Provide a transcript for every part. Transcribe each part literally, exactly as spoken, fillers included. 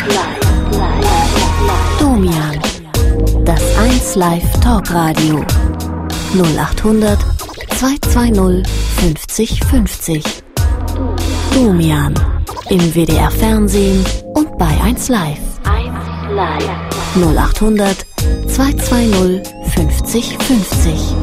Domian, das eins Live Talkradio. null achthundert zweihundertzweißig fünfzig fünfzig. Domian, im W D R Fernsehen und bei eins Live. null achthundert zweihundertzweißig fünfzig fünfzig.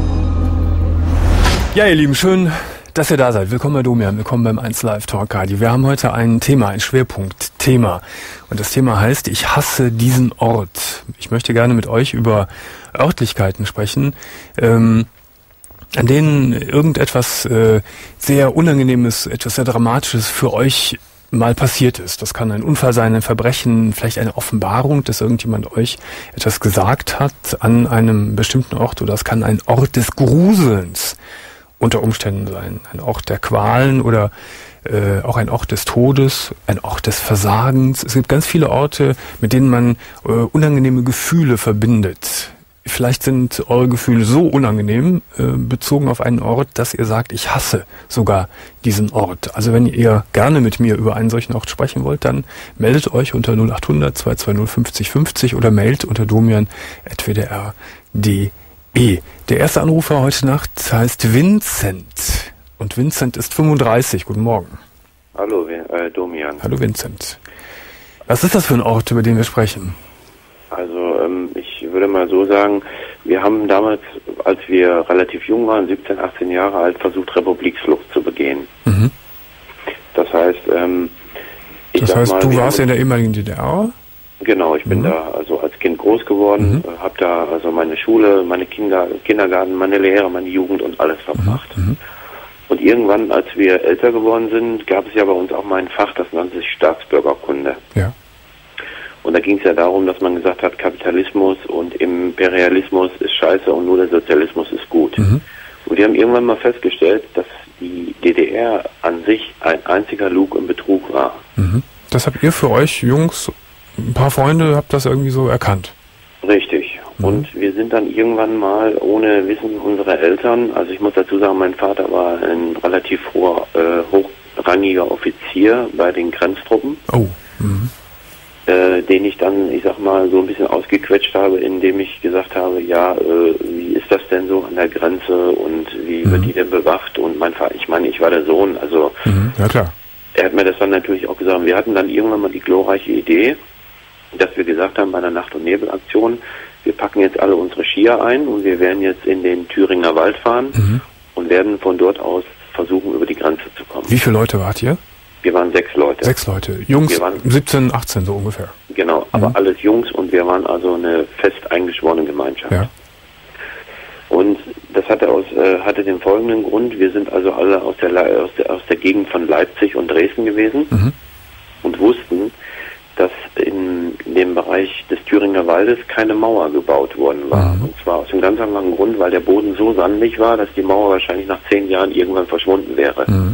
Ja, ihr Lieben, schön, dass ihr da seid. Willkommen bei Domian, willkommen beim eins Live Talk Radio. Wir haben heute ein Thema, ein Schwerpunktthema. Und das Thema heißt, ich hasse diesen Ort. Ich möchte gerne mit euch über Örtlichkeiten sprechen, ähm, an denen irgendetwas äh, sehr Unangenehmes, etwas sehr Dramatisches für euch mal passiert ist. Das kann ein Unfall sein, ein Verbrechen, vielleicht eine Offenbarung, dass irgendjemand euch etwas gesagt hat an einem bestimmten Ort, oder es kann ein Ort des Gruselns unter Umständen sein. Ein Ort der Qualen oder äh, auch ein Ort des Todes, ein Ort des Versagens. Es gibt ganz viele Orte, mit denen man äh, unangenehme Gefühle verbindet. Vielleicht sind eure Gefühle so unangenehm, äh, bezogen auf einen Ort, dass ihr sagt, ich hasse sogar diesen Ort. Also wenn ihr gerne mit mir über einen solchen Ort sprechen wollt, dann meldet euch unter null achthundert zweihundertzweißig fünfzig fünfzig oder mailt unter domian at w d r punkt d e. Der erste Anrufer heute Nacht heißt Vincent. Und Vincent ist fünfunddreißig. Guten Morgen. Hallo, äh, Domian. Hallo, Vincent. Was ist das für ein Ort, über den wir sprechen? Also, ähm, ich würde mal so sagen, wir haben damals, als wir relativ jung waren, siebzehn, achtzehn Jahre alt, versucht, Republiksflucht zu begehen. Mhm. Das heißt, ähm, ich Das sag heißt, mal, du warst in der ehemaligen D D R? Genau, ich bin mhm. da also als Kind groß geworden, mhm. habe da also meine Schule, meine Kinder, Kindergarten, meine Lehre, meine Jugend und alles verbracht. Mhm. Und irgendwann, als wir älter geworden sind, gab es ja bei uns auch mal ein Fach, das nannte sich Staatsbürgerkunde. Ja. Und da ging es ja darum, dass man gesagt hat, Kapitalismus und Imperialismus ist scheiße und nur der Sozialismus ist gut. Mhm. Und wir haben irgendwann mal festgestellt, dass die D D R an sich ein einziger Lug im Betrug war. Mhm. Das habt ihr für euch Jungs, ein paar Freunde, habt das irgendwie so erkannt? Richtig. Mhm. Und wir sind dann irgendwann mal ohne Wissen unserer Eltern, also ich muss dazu sagen, mein Vater war ein relativ hoher, äh, hochrangiger Offizier bei den Grenztruppen. Oh. Mhm. Äh, den ich dann, ich sag mal, so ein bisschen ausgequetscht habe, indem ich gesagt habe, ja, äh, wie ist das denn so an der Grenze und wie mhm. wird die denn bewacht? Und mein Vater, ich meine, ich war der Sohn, also mhm. ja, klar. Er hat mir das dann natürlich auch gesagt. Wir hatten dann irgendwann mal die glorreiche Idee, dass wir gesagt haben, bei einer Nacht- und Nebelaktion, wir packen jetzt alle unsere Skier ein und wir werden jetzt in den Thüringer Wald fahren mhm. und werden von dort aus versuchen, über die Grenze zu kommen. Wie viele Leute wart ihr? Wir waren sechs Leute. Sechs Leute. Jungs, wir waren, siebzehn, achtzehn so ungefähr. Genau, aber mhm. alles Jungs und wir waren also eine fest eingeschworene Gemeinschaft. Ja. Und das hatte, aus, äh, hatte den folgenden Grund, wir sind also alle aus der, aus der, aus der Gegend von Leipzig und Dresden gewesen mhm. und wussten, dass in dem Bereich des Thüringer Waldes keine Mauer gebaut worden war. Mhm. Und zwar aus dem ganz einfachen Grund, weil der Boden so sandig war, dass die Mauer wahrscheinlich nach zehn Jahren irgendwann verschwunden wäre. Mhm.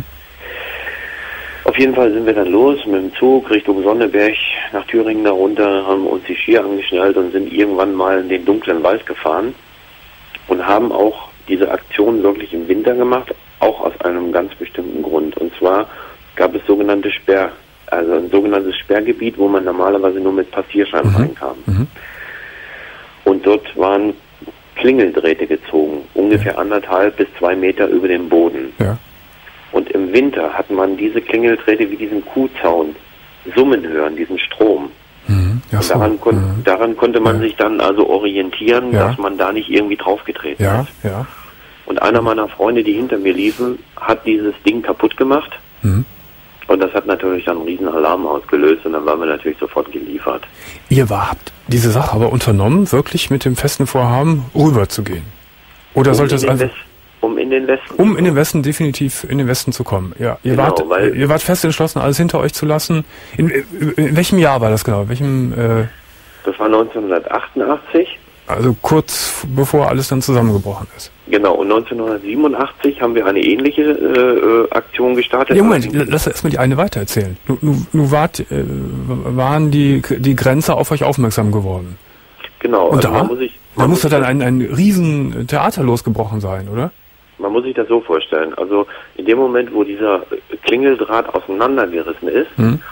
Auf jeden Fall sind wir dann los mit dem Zug Richtung Sonneberg nach Thüringen da runter, haben uns die Skier angeschnallt und sind irgendwann mal in den dunklen Wald gefahren und haben auch diese Aktion wirklich im Winter gemacht, auch aus einem ganz bestimmten Grund. Und zwar gab es sogenannte Sperr, also ein sogenanntes Sperrgebiet, wo man normalerweise nur mit Passierschein mhm. reinkam. Mhm. Und dort waren Klingeldrähte gezogen, ungefähr ja. anderthalb bis zwei Meter über dem Boden. Ja. Und im Winter hat man diese Klingeldrähte wie diesen Kuhzaun summen hören, diesen Strom. Mhm. Ja, und daran, kon mhm. daran konnte man ja. sich dann also orientieren, ja. dass man da nicht irgendwie draufgetreten ja. ist. Ja. Und einer meiner Freunde, die hinter mir liefen, hat dieses Ding kaputt gemacht. Mhm. Und das hat natürlich dann einen riesen Alarm ausgelöst und dann waren wir natürlich sofort geliefert. Ihr war, habt diese Sache aber unternommen, wirklich mit dem festen Vorhaben, rüberzugehen? Oder um sollte es also... Um in den Westen. Um in den Westen, definitiv in den Westen zu kommen. Ja, ihr, genau, wart, weil ihr wart fest entschlossen, alles hinter euch zu lassen. In, in, in welchem Jahr war das genau? In welchem, äh, das war neunzehnhundertachtundachtzig. Also kurz bevor alles dann zusammengebrochen ist. Genau, und neunzehnhundertsiebenundachtzig haben wir eine ähnliche äh, Aktion gestartet. Ja, Moment, lass erstmal die eine weitererzählen. Nu, nu, nu wart, äh, waren die, die Grenzer auf euch aufmerksam geworden? Genau. Und also da, man muss sich, da muss doch dann ein, ein riesen Theater losgebrochen sein, oder? Man muss sich das so vorstellen. Also in dem Moment, wo dieser Klingeldraht auseinandergerissen ist, hm.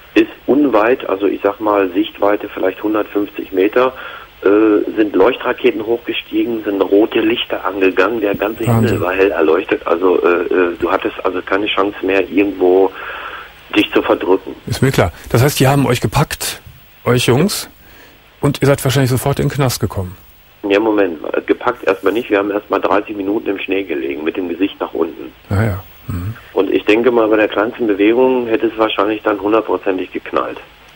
ist unweit, also ich sag mal Sichtweite vielleicht hundertfünfzig Meter, äh, sind Leuchtraketen hochgestiegen, sind rote Lichter angegangen, der ganze Wahnsinn. Himmel war hell erleuchtet, also äh, du hattest also keine Chance mehr, irgendwo dich zu verdrücken. Ist mir klar. Das heißt, die haben euch gepackt, euch Jungs, und ihr seid wahrscheinlich sofort in den Knast gekommen. Ja, Moment, gepackt erstmal nicht, wir haben erstmal dreißig Minuten im Schnee gelegen, mit dem Gesicht nach unten. Ah, ja. Mhm. Und ich denke mal, bei der kleinsten Bewegung hätte es wahrscheinlich dann hundertprozentig geknallt.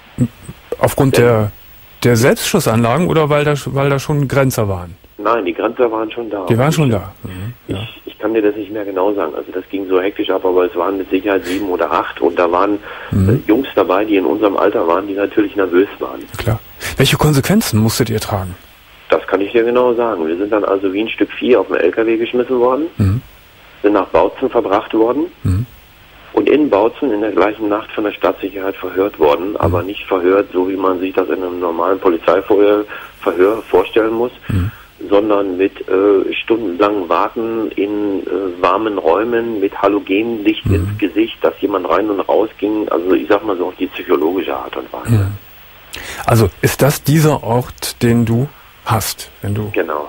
Aufgrund Denn, der, der Selbstschussanlagen oder weil da, weil da schon Grenzer waren? Nein, die Grenzer waren schon da. Die waren schon da. Mhm. Ja. Ich, ich kann dir das nicht mehr genau sagen. Also das ging so hektisch ab, aber es waren mit Sicherheit sieben oder acht und da waren mhm. äh, Jungs dabei, die in unserem Alter waren, die natürlich nervös waren. Klar. Welche Konsequenzen musstet ihr tragen? Das kann ich dir genau sagen. Wir sind dann also wie ein Stück Vieh auf den L K W geschmissen worden, mhm. sind nach Bautzen verbracht worden mhm. und in Bautzen in der gleichen Nacht von der Stadtsicherheit verhört worden, mhm. aber nicht verhört, so wie man sich das in einem normalen Polizeiverhör vorstellen muss, mhm. sondern mit äh, stundenlangen Warten in äh, warmen Räumen, mit Halogenlicht mhm. ins Gesicht, dass jemand rein und raus ging. Also ich sag mal so auf die psychologische Art und Weise. Mhm. Also ist das dieser Ort, den du hast, wenn du... Genau.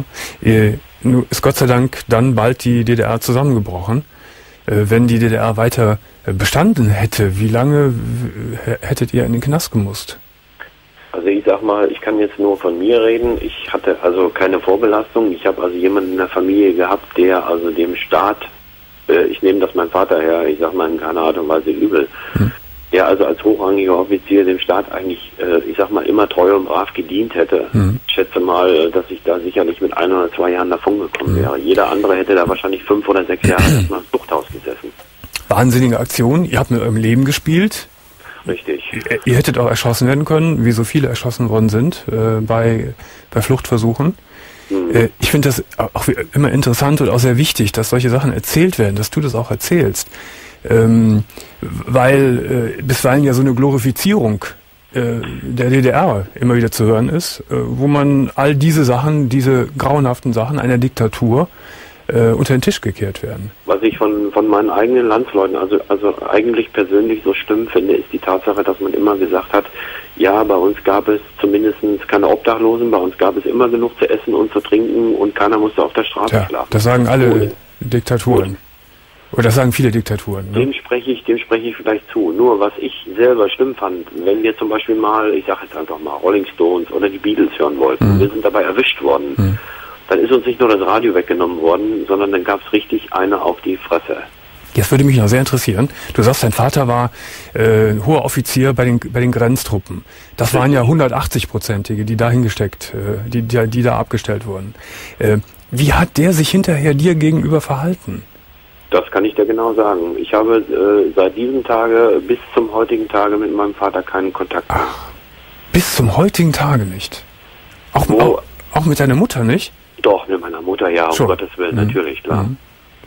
Ja, ist Gott sei Dank dann bald die D D R zusammengebrochen. Äh, wenn die D D R weiter bestanden hätte, wie lange hättet ihr in den Knast gemusst? Also ich sag mal, ich kann jetzt nur von mir reden. Ich hatte also keine Vorbelastung. Ich habe also jemanden in der Familie gehabt, der also dem Staat, äh, ich nehme das meinem Vater her, ich sag mal in keiner Art und Weise übel, hm. der also als hochrangiger Offizier dem Staat eigentlich, äh, ich sag mal, immer treu und brav gedient hätte. Hm. Ich schätze mal, dass ich da sicherlich mit ein oder zwei Jahren davon gekommen hm. wäre. Jeder andere hätte da wahrscheinlich fünf oder sechs Jahre erstmal im Zuchthaus gesessen. Wahnsinnige Aktion. Ihr habt mit eurem Leben gespielt. Richtig. Ihr, ihr hättet auch erschossen werden können, wie so viele erschossen worden sind äh, bei, bei Fluchtversuchen. Mhm. Äh, ich finde das auch immer interessant und auch sehr wichtig, dass solche Sachen erzählt werden, dass du das auch erzählst. Ähm, weil äh, bisweilen ja so eine Glorifizierung äh, der D D R immer wieder zu hören ist, äh, wo man all diese Sachen, diese grauenhaften Sachen einer Diktatur äh, unter den Tisch gekehrt werden. Was ich von, von meinen eigenen Landsleuten, also, also eigentlich persönlich so schlimm finde, ist die Tatsache, dass man immer gesagt hat, ja, bei uns gab es zumindest keine Obdachlosen, bei uns gab es immer genug zu essen und zu trinken und keiner musste auf der Straße ja, schlafen. Das sagen alle und, Diktaturen. Und, Oder das sagen viele Diktaturen. Ne? Dem spreche ich, dem spreche ich vielleicht zu. Nur was ich selber schlimm fand, wenn wir zum Beispiel mal, ich sage jetzt einfach mal, Rolling Stones oder die Beatles hören wollten, mhm. wir sind dabei erwischt worden, mhm. dann ist uns nicht nur das Radio weggenommen worden, sondern dann gab es richtig eine auf die Fresse. Jetzt würde mich noch sehr interessieren. Du sagst, dein Vater war äh, hoher Offizier bei den bei den Grenztruppen. Das waren ja hundertachtzig-prozentige, die da hingesteckt, äh, die, die die da abgestellt wurden. Äh, wie hat der sich hinterher dir gegenüber verhalten? Das kann ich dir genau sagen. Ich habe äh, seit diesem Tage bis zum heutigen Tage mit meinem Vater keinen Kontakt mehr. Ach, bis zum heutigen Tage nicht? Auch, auch, auch mit deiner Mutter nicht? Doch, mit meiner Mutter, ja, um Gottes Willen, mhm. natürlich, klar. Mhm.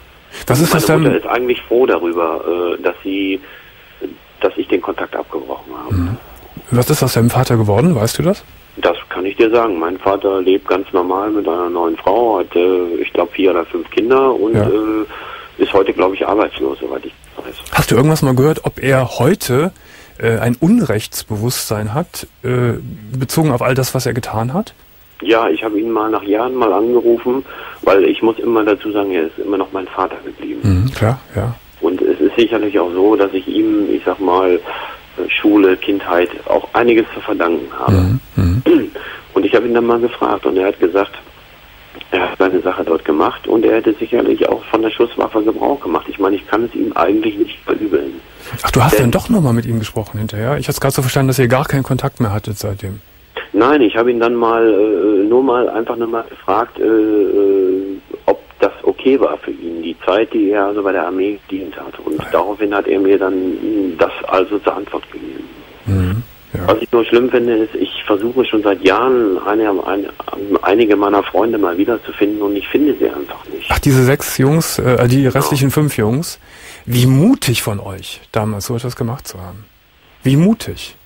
Was ist Meine das dann? Mutter ist eigentlich froh darüber, äh, dass sie, dass ich den Kontakt abgebrochen habe. Mhm. Was ist aus deinem Vater geworden, weißt du das? Das kann ich dir sagen. Mein Vater lebt ganz normal mit einer neuen Frau, hat, äh, ich glaube, vier oder fünf Kinder und ja. äh, ist heute, glaube ich, arbeitslos, soweit ich weiß. Hast du irgendwas mal gehört, ob er heute äh, ein Unrechtsbewusstsein hat, äh, bezogen auf all das, was er getan hat? Ja, ich habe ihn mal nach Jahren mal angerufen, weil ich muss immer dazu sagen, er ist immer noch mein Vater geblieben. Mhm, klar, ja. Und es ist sicherlich auch so, dass ich ihm, ich sag mal, Schule, Kindheit, auch einiges zu verdanken habe. Mhm, mh. Und ich habe ihn dann mal gefragt und er hat gesagt, er hat seine Sache dort gemacht und er hätte sicherlich auch von der Schusswaffe Gebrauch gemacht. Ich meine, ich kann es ihm eigentlich nicht verübeln. Ach, du hast Denn, dann doch nochmal mit ihm gesprochen hinterher? Ich hatte es gerade so verstanden, dass ihr gar keinen Kontakt mehr hattet seitdem. Nein, ich habe ihn dann mal, äh, nur mal, einfach nur mal gefragt, äh, äh, ob das okay war für ihn, die Zeit, die er also bei der Armee gedient hat. Und Nein. daraufhin hat er mir dann das also zur Antwort gegeben. Mhm. Ja. Was ich nur schlimm finde, ist, ich versuche schon seit Jahren eine, eine, einige meiner Freunde mal wiederzufinden und ich finde sie einfach nicht. Ach, diese sechs Jungs, äh, die restlichen genau. fünf Jungs, wie mutig von euch damals so etwas gemacht zu haben. Wie mutig.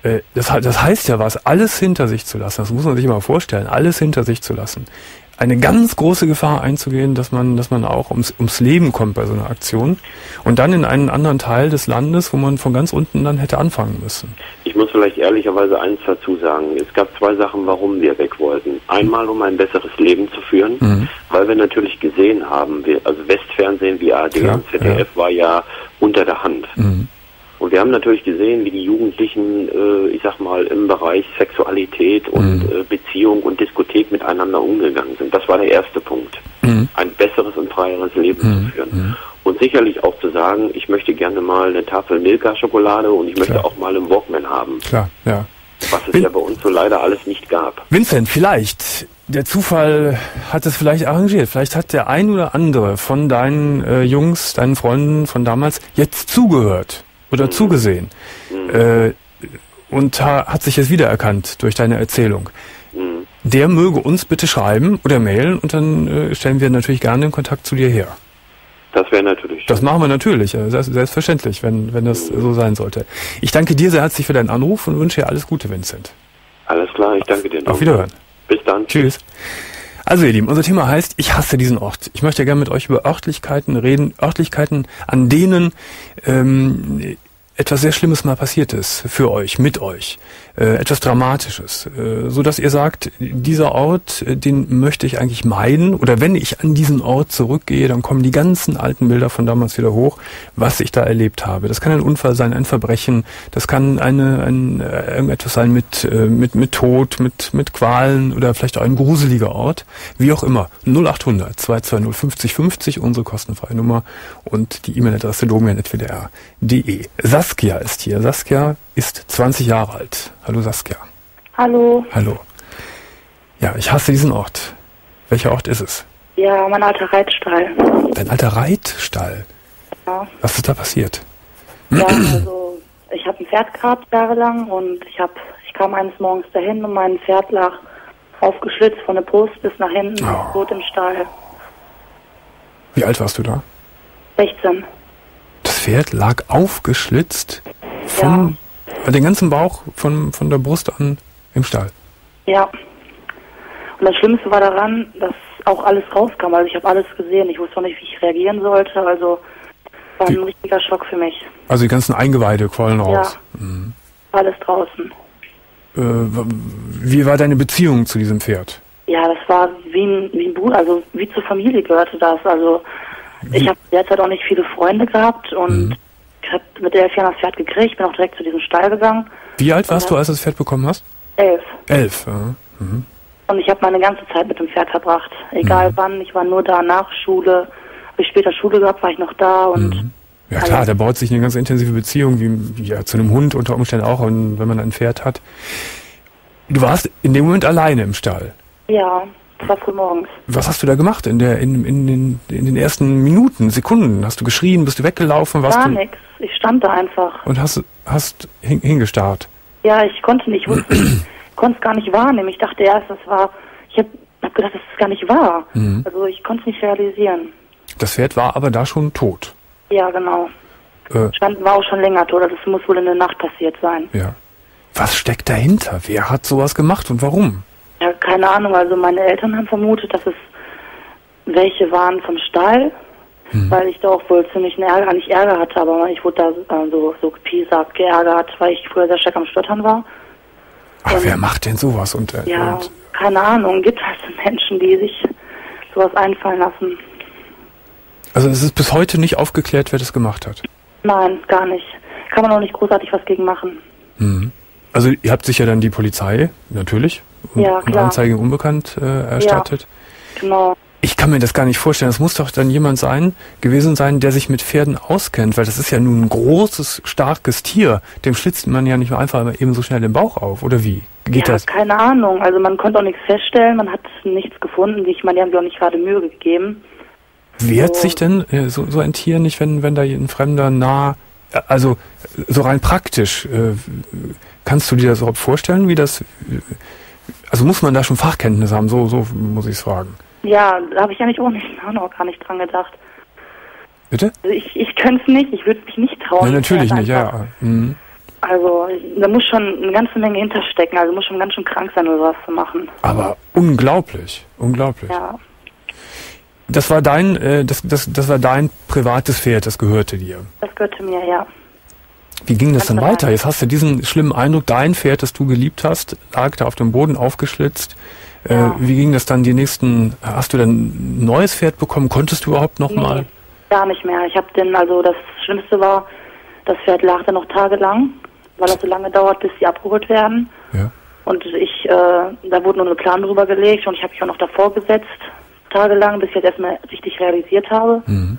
Äh, das, das heißt ja was, alles hinter sich zu lassen. Das muss man sich mal vorstellen, alles hinter sich zu lassen. Eine ganz große Gefahr einzugehen, dass man, dass man auch ums, ums Leben kommt bei so einer Aktion und dann in einen anderen Teil des Landes, wo man von ganz unten dann hätte anfangen müssen. Ich muss vielleicht ehrlicherweise eins dazu sagen. Es gab zwei Sachen, warum wir weg wollten. Einmal, um ein besseres Leben zu führen, mhm. weil wir natürlich gesehen haben, wir, also Westfernsehen wie A R D Klar, und Z D F ja. war ja unter der Hand. Mhm. Und wir haben natürlich gesehen, wie die Jugendlichen, äh, ich sag mal, im Bereich Sexualität und mhm. äh, Beziehung und Diskothek miteinander umgegangen sind. Das war der erste Punkt. Mhm. Ein besseres und freieres Leben mhm. zu führen. Mhm. Und sicherlich auch zu sagen, ich möchte gerne mal eine Tafel Milka-Schokolade und ich möchte Klar. auch mal einen Walkman haben. Klar, ja. Was es Vin- ja bei uns so leider alles nicht gab. Vincent, vielleicht, der Zufall hat es vielleicht arrangiert. Vielleicht hat der ein oder andere von deinen äh, Jungs, deinen Freunden von damals jetzt zugehört. Oder mhm. zugesehen mhm. Äh, und ha, hat sich jetzt wiedererkannt durch deine Erzählung. Mhm. Der möge uns bitte schreiben oder mailen und dann äh, stellen wir natürlich gerne den Kontakt zu dir her. Das wäre natürlich. Das machen wir natürlich, äh, selbstverständlich, wenn, wenn das mhm. so sein sollte. Ich danke dir sehr herzlich für deinen Anruf und wünsche dir alles Gute, Vincent. Alles klar, ich danke dir. Auf, auf Wiederhören. Bis dann. Tschüss. Also ihr Lieben, unser Thema heißt, ich hasse diesen Ort. Ich möchte gerne mit euch über Örtlichkeiten reden, Örtlichkeiten, an denen ähm, etwas sehr Schlimmes mal passiert ist für euch, mit euch, äh, etwas Dramatisches, äh, so dass ihr sagt, dieser Ort, den möchte ich eigentlich meiden, oder wenn ich an diesen Ort zurückgehe, dann kommen die ganzen alten Bilder von damals wieder hoch, was ich da erlebt habe. Das kann ein Unfall sein, ein Verbrechen, das kann eine, ein, äh, irgendetwas sein mit, äh, mit, mit Tod, mit, mit Qualen oder vielleicht auch ein gruseliger Ort, wie auch immer. null acht hundert zwei zwei null fünfzig fünfzig, unsere kostenfreie Nummer und die E-Mail-Adresse domian at w d r punkt d e. Saskia ist hier. Saskia ist zwanzig Jahre alt. Hallo Saskia. Hallo. Hallo. Ja, ich hasse diesen Ort. Welcher Ort ist es? Ja, mein alter Reitstall. Dein alter Reitstall? Ja. Was ist da passiert? Ja, also ich habe ein Pferd gehabt jahrelang und ich habe, ich kam eines Morgens dahin und mein Pferd lag aufgeschlitzt von der Brust bis nach hinten, oh. tot im Stall. Wie alt warst du da? sechzehn. Das Pferd lag aufgeschlitzt vom, ja. den ganzen Bauch von, von der Brust an im Stall? Ja. Und das Schlimmste war daran, dass auch alles rauskam. Also ich habe alles gesehen. Ich wusste auch nicht, wie ich reagieren sollte. Also war ein die, richtiger Schock für mich. Also die ganzen Eingeweide quollen raus? Ja. Mhm. Alles draußen. Äh, wie war deine Beziehung zu diesem Pferd? Ja, das war wie ein, wie ein Bruder, also wie zur Familie gehörte das. Also wie? Ich habe derzeit auch nicht viele Freunde gehabt und mhm. ich habe mit elf Jahren das Pferd gekriegt, bin auch direkt zu diesem Stall gegangen. Wie alt warst du, als du das Pferd bekommen hast? Elf. Elf, ja. Mhm. Und ich habe meine ganze Zeit mit dem Pferd verbracht. Egal mhm. wann, ich war nur da nach Schule. Habe ich später Schule gehabt, war ich noch da und... Mhm. Ja klar, also, da baut sich eine ganz intensive Beziehung, wie ja, zu einem Hund unter Umständen auch, und wenn man ein Pferd hat. Du warst in dem Moment alleine im Stall. Ja, das war früh morgens. Was hast du da gemacht in der in, in, den, in den ersten Minuten, Sekunden? Hast du geschrien, bist du weggelaufen? Warst Gar du nichts, ich stand da einfach. Und hast, hast hin, hingestarrt? Ja, ich konnte nicht, ich konnte es gar nicht wahrnehmen. Ich dachte erst, das war, ich habe hab gedacht, das ist gar nicht wahr. Mhm. Also ich konnte es nicht realisieren. Das Pferd war aber da schon tot? Ja, genau. Äh, Stand, war auch schon länger tot, das muss wohl in der Nacht passiert sein. Ja. Was steckt dahinter? Wer hat sowas gemacht und warum? Ja, keine Ahnung. Also meine Eltern haben vermutet, dass es welche waren vom Stall, hm. weil ich da auch wohl ziemlich einen Ärger, nicht Ärger hatte, aber ich wurde da äh, so, so gepiesackt, geärgert, weil ich früher sehr stark am Stottern war. Ach, und wer macht denn sowas? Und, äh, ja, und keine Ahnung. Gibt halt so Menschen, die sich sowas einfallen lassen. Also es ist bis heute nicht aufgeklärt, wer das gemacht hat? Nein, gar nicht. Kann man auch nicht großartig was gegen machen. Hm. Also ihr habt sicher dann die Polizei, natürlich, und, ja, und Anzeige unbekannt äh, erstattet. Ja, genau. Ich kann mir das gar nicht vorstellen. Das muss doch dann jemand sein, gewesen sein, der sich mit Pferden auskennt, weil das ist ja nun ein großes, starkes Tier. Dem schlitzt man ja nicht nur einfach eben so schnell den Bauch auf, oder wie? Geht ja, das? Keine Ahnung. Also man konnte auch nichts feststellen, man hat nichts gefunden. Ich meine, die haben sich auch nicht gerade Mühe gegeben. Wehrt so. sich denn äh, so, so ein Tier nicht, wenn, wenn da ein Fremder nah, äh, also so rein praktisch, äh, kannst du dir das überhaupt vorstellen, wie das, äh, also muss man da schon Fachkenntnisse haben, so, so muss ich es fragen. Ja, da habe ich ja nicht auch nicht, auch noch gar nicht dran gedacht. Bitte? Also ich, ich könnte es nicht, ich würde mich nicht trauen. Nein, natürlich nicht, ja. Mhm. Also da muss schon eine ganze Menge hinterstecken, also muss schon ganz schön krank sein, oder sowas zu machen. Aber unglaublich, unglaublich. Ja. Das war dein, äh, das, das, das war dein privates Pferd, das gehörte dir. Das gehörte mir, ja. Wie ging das Ganz dann weiter? Jetzt hast du diesen schlimmen Eindruck, dein Pferd, das du geliebt hast, lag da auf dem Boden aufgeschlitzt. Äh, Ja. Wie ging das dann die nächsten, hast du dann ein neues Pferd bekommen? Konntest du überhaupt noch Nee, mal? gar nicht mehr. Ich habe den, also das Schlimmste war, das Pferd lag dann noch tagelang, weil das so lange dauert, bis sie abgeholt werden. Ja. Und ich, äh, da wurde nur eine Plan drüber gelegt und ich habe mich auch noch davor gesetzt, tagelang, bis ich jetzt erstmal richtig realisiert habe. Mhm.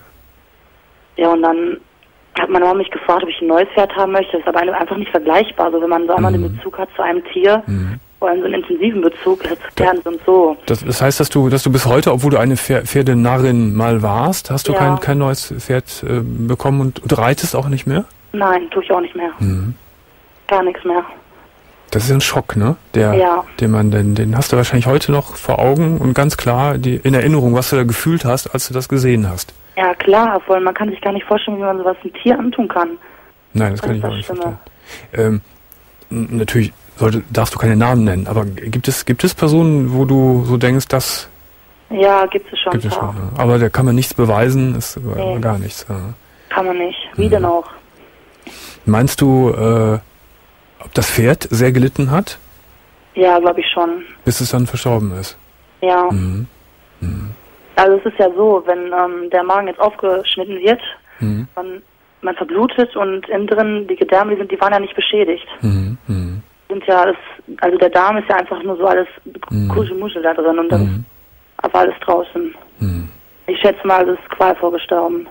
Ja, und dann hat meine Mama mich gefragt, ob ich ein neues Pferd haben möchte. Das ist aber einfach nicht vergleichbar. Also wenn man so einmal Mhm. den Bezug hat zu einem Tier, Mhm. vor allem so einen intensiven Bezug, zu Pferden und so. Das, das heißt, dass du, dass du bis heute, obwohl du eine Pfer- Pferdenarrin mal warst, hast du Ja. kein, kein neues Pferd äh, bekommen und, und reitest auch nicht mehr? Nein, tue ich auch nicht mehr. Mhm. Gar nichts mehr. Das ist ein Schock, ne? Der, Ja. den man denn, den hast du wahrscheinlich heute noch vor Augen und ganz klar die, in Erinnerung, was du da gefühlt hast, als du das gesehen hast. Ja, klar, vor allem man kann sich gar nicht vorstellen, wie man sowas einem Tier antun kann. Nein, das Das kann ist ich auch das nicht Schlimme. verstehen. Ähm, n- natürlich sollte, darfst du keine Namen nennen, aber gibt es, gibt es Personen, wo du so denkst, das Ja, gibt es schon gibt ein es paar. schon. Ja. Aber da kann man nichts beweisen, ist äh, Nee. gar nichts. Ja. Kann man nicht. Wie Mhm. denn auch? Meinst du, äh, ob das Pferd sehr gelitten hat, Ja, glaube ich schon. bis es dann verstorben ist? Ja. Mhm. Mhm. Also es ist ja so, wenn ähm, der Magen jetzt aufgeschnitten wird, Mhm. man, man verblutet und innen drin die Gedärme, die sind, die waren ja nicht beschädigt. Mhm. Mhm. Sind ja alles, also der Darm ist ja einfach nur so alles Mhm. Kuschelmuschel da drin und dann Mhm. ist aber alles draußen. Mhm. Ich schätze mal, es ist qualvoll gestorben.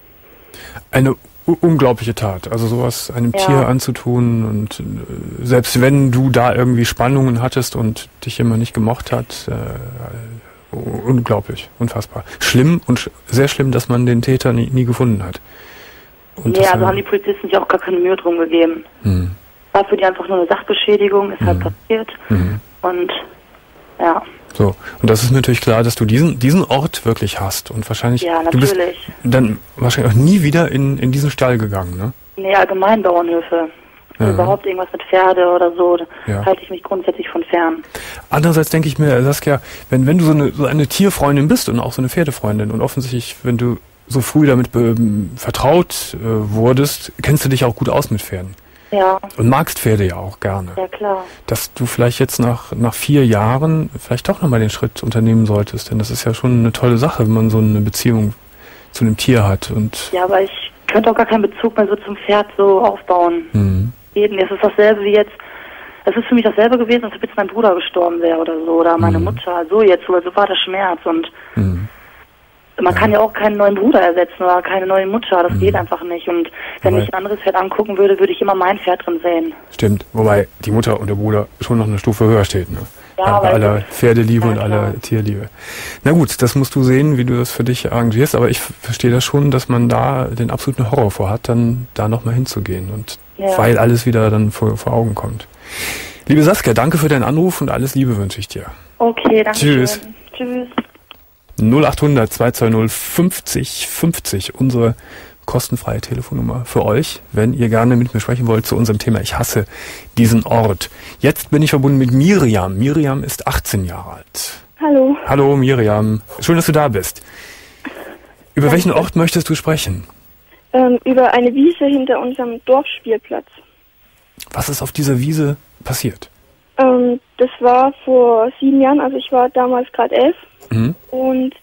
Eine u- unglaubliche Tat, also sowas einem Ja. Tier anzutun und äh, selbst wenn du da irgendwie Spannungen hattest und dich jemand nicht gemocht hat, äh, unglaublich, unfassbar. Schlimm und sch sehr schlimm, dass man den Täter nie, nie gefunden hat. Und Ja, das, also äh, haben die Polizisten sich auch gar keine Mühe drum gegeben. hm, War für die einfach nur eine Sachbeschädigung, ist halt Mhm. passiert hm. und ja, So, und das ist mir natürlich klar, dass du diesen diesen Ort wirklich hast und wahrscheinlich ja, du bist natürlich. dann wahrscheinlich auch nie wieder in in diesen Stall gegangen, ne? Nee, allgemein Bauernhöfe. Ja. Überhaupt irgendwas mit Pferde oder so, da Ja. halte ich mich grundsätzlich von fern. Andererseits denke ich mir, Saskia, wenn wenn du so eine so eine Tierfreundin bist und auch so eine Pferdefreundin und offensichtlich, wenn du so früh damit be vertraut äh, wurdest, kennst du dich auch gut aus mit Pferden Ja, und magst Pferde ja auch gerne. ja klar. Dass du vielleicht jetzt nach nach vier Jahren vielleicht doch nochmal den Schritt unternehmen solltest, denn das ist ja schon eine tolle Sache, wenn man so eine Beziehung zu einem Tier hat und Ja, aber ich könnte auch gar keinen Bezug mehr so zum Pferd so aufbauen. hm, Jeden, es ist dasselbe wie jetzt, es ist für mich dasselbe gewesen, als ob jetzt mein Bruder gestorben wäre oder so, oder meine Mhm. Mutter, so jetzt, so, so war der Schmerz und hm, man Ja. kann ja auch keinen neuen Bruder ersetzen oder keine neue Mutter, das Mhm. geht einfach nicht. Und wenn Aber- ich ein anderes Pferd angucken würde, würde ich immer mein Pferd drin sehen. stimmt. Wobei die Mutter und der Bruder schon noch eine Stufe höher steht, ne? Ja, Bei aber aller es- Pferdeliebe ja, und klar. aller Tierliebe. Na gut, das musst du sehen, wie du das für dich arrangierst, aber ich f- verstehe das schon, dass man da den absoluten Horror vor hat, dann da nochmal hinzugehen und Ja. weil alles wieder dann vor, vor Augen kommt. Liebe Saskia, danke für deinen Anruf und alles Liebe wünsche ich dir. Okay, danke Tschüss. schön. Tschüss. null achthundert zweihundertzweißig fünfzig fünfzig, unsere kostenfreie Telefonnummer für euch, wenn ihr gerne mit mir sprechen wollt zu unserem Thema Ich hasse diesen Ort. Jetzt bin ich verbunden mit Miriam. Miriam ist achtzehn Jahre alt. Hallo. Hallo Miriam, schön, dass du da bist. Über welchen Ort möchtest du sprechen? Ähm, über eine Wiese hinter unserem Dorfspielplatz. Was ist auf dieser Wiese passiert? Ähm, das war vor sieben Jahren, also ich war damals gerade elf. Mhm. Und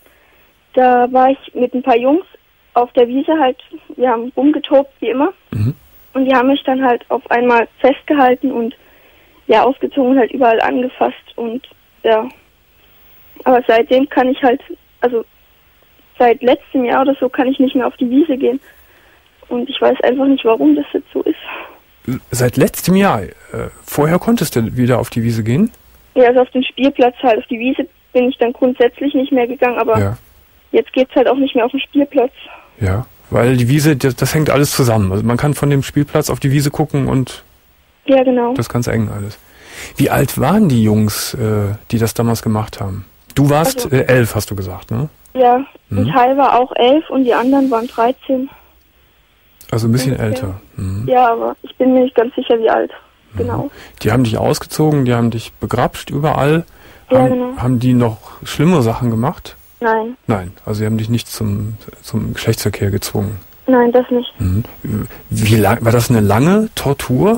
da war ich mit ein paar Jungs auf der Wiese halt, wir haben rumgetobt wie immer. Mhm. Und die haben mich dann halt auf einmal festgehalten und ja, ausgezogen und halt überall angefasst und ja. Aber seitdem kann ich halt, also seit letztem Jahr oder so kann ich nicht mehr auf die Wiese gehen. Und ich weiß einfach nicht, warum das jetzt so ist. Seit letztem Jahr. Äh, vorher konntest du wieder auf die Wiese gehen? Ja, also auf den Spielplatz halt. Auf die Wiese bin ich dann grundsätzlich nicht mehr gegangen, aber Ja. jetzt geht's halt auch nicht mehr auf den Spielplatz. Ja, weil die Wiese, das, das hängt alles zusammen. Also man kann von dem Spielplatz auf die Wiese gucken und Ja, genau. das ist ganz eng alles. Wie alt waren die Jungs, äh, die das damals gemacht haben? Du warst Also- äh, elf, hast du gesagt, ne? Ja, Mhm. ein Teil war auch elf und die anderen waren dreizehn. Also ein bisschen ungefähr. älter. Mhm. Ja, aber ich bin mir nicht ganz sicher, wie alt. Mhm. Genau. Die haben dich ausgezogen, die haben dich begrapscht überall. Ja, haben, genau. haben die noch schlimme Sachen gemacht? Nein. Nein, also sie haben dich nicht zum, zum Geschlechtsverkehr gezwungen. Nein, das nicht. Mhm. Wie lang, war das eine lange Tortur?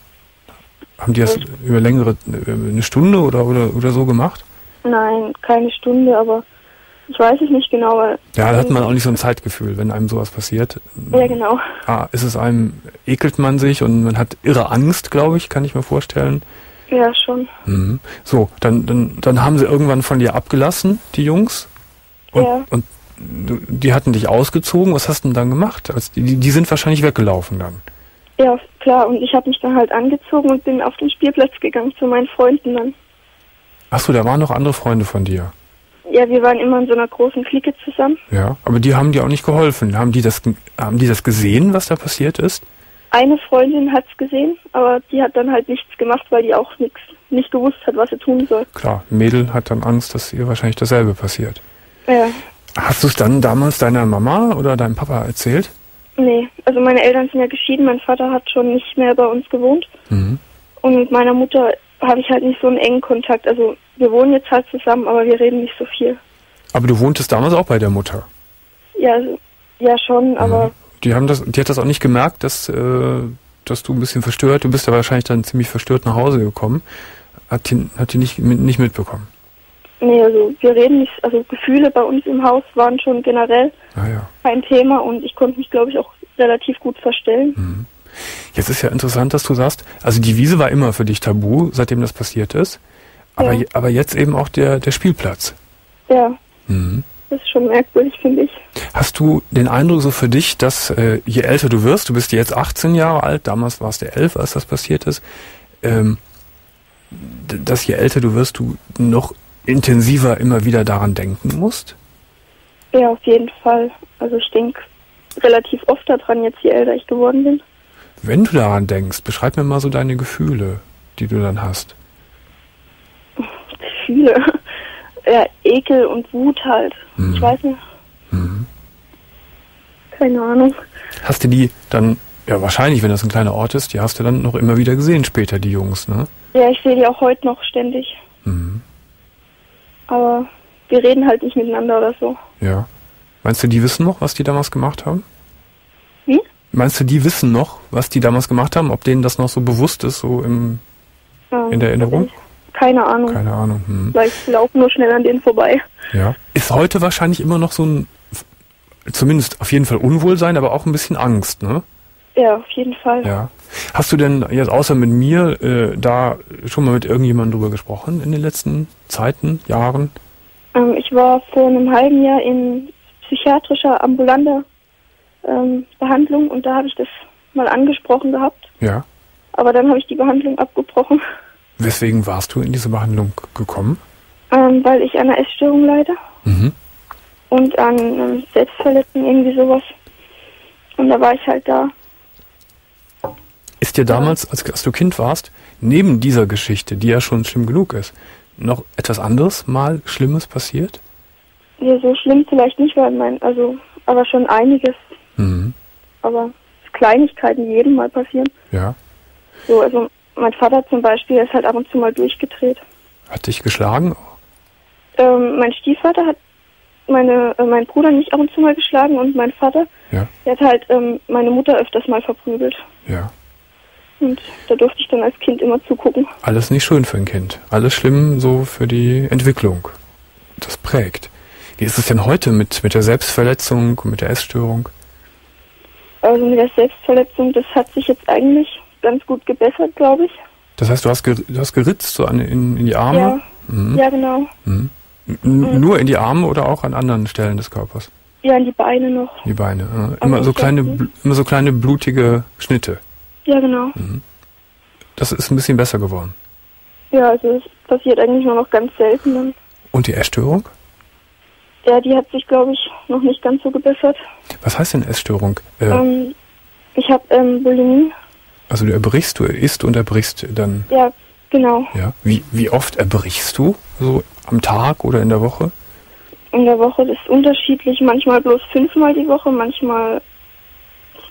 Haben die das über längere, eine Stunde oder, oder, oder so gemacht? Nein, keine Stunde, aber ich weiß es nicht genau. Weil ja, da hat man auch nicht so ein Zeitgefühl, wenn einem sowas passiert. Ja, genau. Ah, ist es einem, ekelt man sich und man hat irre Angst, glaube ich, kann ich mir vorstellen. Ja, schon. Mhm. So, dann, dann, dann haben sie irgendwann von dir abgelassen, die Jungs. Und, ja. Und die hatten dich ausgezogen. Was hast du denn dann gemacht? Also die, die sind wahrscheinlich weggelaufen dann. Ja, klar. Und ich habe mich dann halt angezogen und bin auf den Spielplatz gegangen zu meinen Freunden dann. Ach so, da waren noch andere Freunde von dir. Ja, wir waren immer in so einer großen Clique zusammen. Ja, aber die haben dir auch nicht geholfen. Haben die das, haben die das gesehen, was da passiert ist? Eine Freundin hat's gesehen, aber die hat dann halt nichts gemacht, weil die auch nichts nicht gewusst hat, was sie tun soll. Klar, ein Mädel hat dann Angst, dass ihr wahrscheinlich dasselbe passiert. Ja. Hast du es dann damals deiner Mama oder deinem Papa erzählt? Nee, also meine Eltern sind ja geschieden, mein Vater hat schon nicht mehr bei uns gewohnt. Mhm. Und mit meiner Mutter habe ich halt nicht so einen engen Kontakt. Also wir wohnen jetzt halt zusammen, aber wir reden nicht so viel. Aber du wohntest damals auch bei der Mutter? Ja, also, ja schon, aber... Mhm. Die haben das, die hat das auch nicht gemerkt, dass, äh, dass du ein bisschen verstört, du bist ja wahrscheinlich dann ziemlich verstört nach Hause gekommen. Hat die, hat die nicht, nicht mitbekommen? Nee, also wir reden nicht, also Gefühle bei uns im Haus waren schon generell ah, ja. kein Thema und ich konnte mich, glaube ich, auch relativ gut verstellen. Mhm. Jetzt ist ja interessant, dass du sagst, also die Wiese war immer für dich tabu, seitdem das passiert ist, aber, ja. aber jetzt eben auch der, der Spielplatz. Ja, mhm. Das ist schon merkwürdig, finde ich. Hast du den Eindruck so für dich, dass äh, je älter du wirst, du bist jetzt achtzehn Jahre alt, damals warst du elf, als das passiert ist, ähm, dass je älter du wirst, du noch intensiver immer wieder daran denken musst? Ja, auf jeden Fall. Also ich denke relativ oft daran, jetzt je älter ich geworden bin. Wenn du daran denkst, beschreib mir mal so deine Gefühle, die du dann hast. Gefühle? Ja, Ekel und Wut halt. Mhm. Ich weiß nicht. Mhm. Keine Ahnung. Hast du die dann, ja wahrscheinlich, wenn das ein kleiner Ort ist, die hast du dann noch immer wieder gesehen später, die Jungs, ne? Ja, ich sehe die auch heute noch ständig. Mhm. Aber wir reden halt nicht miteinander oder so. Ja. Meinst du, die wissen noch, was die damals gemacht haben? Hm? Meinst du, die wissen noch, was die damals gemacht haben? Ob denen das noch so bewusst ist, so im, ähm, in der Erinnerung? Keine Ahnung. Keine Ahnung. Hm. Weil ich laufe nur schnell an denen vorbei. Ja. Ist heute wahrscheinlich immer noch so ein, zumindest auf jeden Fall Unwohlsein, aber auch ein bisschen Angst, ne? Ja, auf jeden Fall. Ja. Hast du denn jetzt außer mit mir äh, da schon mal mit irgendjemandem drüber gesprochen in den letzten Zeiten, Jahren? Ähm, ich war vor einem halben Jahr in psychiatrischer ambulanter ähm, Behandlung und da habe ich das mal angesprochen gehabt. Ja. Aber dann habe ich die Behandlung abgebrochen. Weswegen warst du in diese Behandlung gekommen? Ähm, weil ich an einer Essstörung leide. Mhm. Und an ähm, Selbstverletzung, irgendwie sowas. Und da war ich halt da. Ist dir damals, als, als du Kind warst, neben dieser Geschichte, die ja schon schlimm genug ist, noch etwas anderes mal Schlimmes passiert? Ja, so schlimm vielleicht nicht, weil mein, also, aber schon einiges. Mhm. Aber Kleinigkeiten, die jedem mal passieren. Ja. So, also mein Vater zum Beispiel ist halt ab und zu mal durchgedreht. Hat dich geschlagen? Ähm, mein Stiefvater hat meine, äh, meinen Bruder nicht ab und zu mal geschlagen und mein Vater, ja. der hat halt ähm, meine Mutter öfters mal verprügelt. Ja. Und da durfte ich dann als Kind immer zugucken. Alles nicht schön für ein Kind. Alles schlimm so für die Entwicklung. Das prägt. Wie ist es denn heute mit, mit der Selbstverletzung, mit der Essstörung? Also mit der Selbstverletzung, das hat sich jetzt eigentlich ganz gut gebessert, glaube ich. Das heißt, du hast, ger- du hast geritzt so an, in, in die Arme? Ja, mhm. ja genau. Mhm. N- mhm. Nur in die Arme oder auch an anderen Stellen des Körpers? Ja, in die Beine noch. Die Beine. Äh, immer, so kleine, bl- immer so kleine blutige Schnitte? Ja, genau. Mhm. Das ist ein bisschen besser geworden? Ja, also es passiert eigentlich nur noch ganz selten. Dann. Und die Essstörung? Ja, die hat sich, glaube ich, noch nicht ganz so gebessert. Was heißt denn Essstörung? Äh, ähm, ich habe ähm, Bulimie. Also du erbrichst, du isst und erbrichst dann? Ja, genau. Ja. Wie, wie oft erbrichst du? So am Tag oder in der Woche? In der Woche, das ist unterschiedlich. Manchmal bloß fünfmal die Woche, manchmal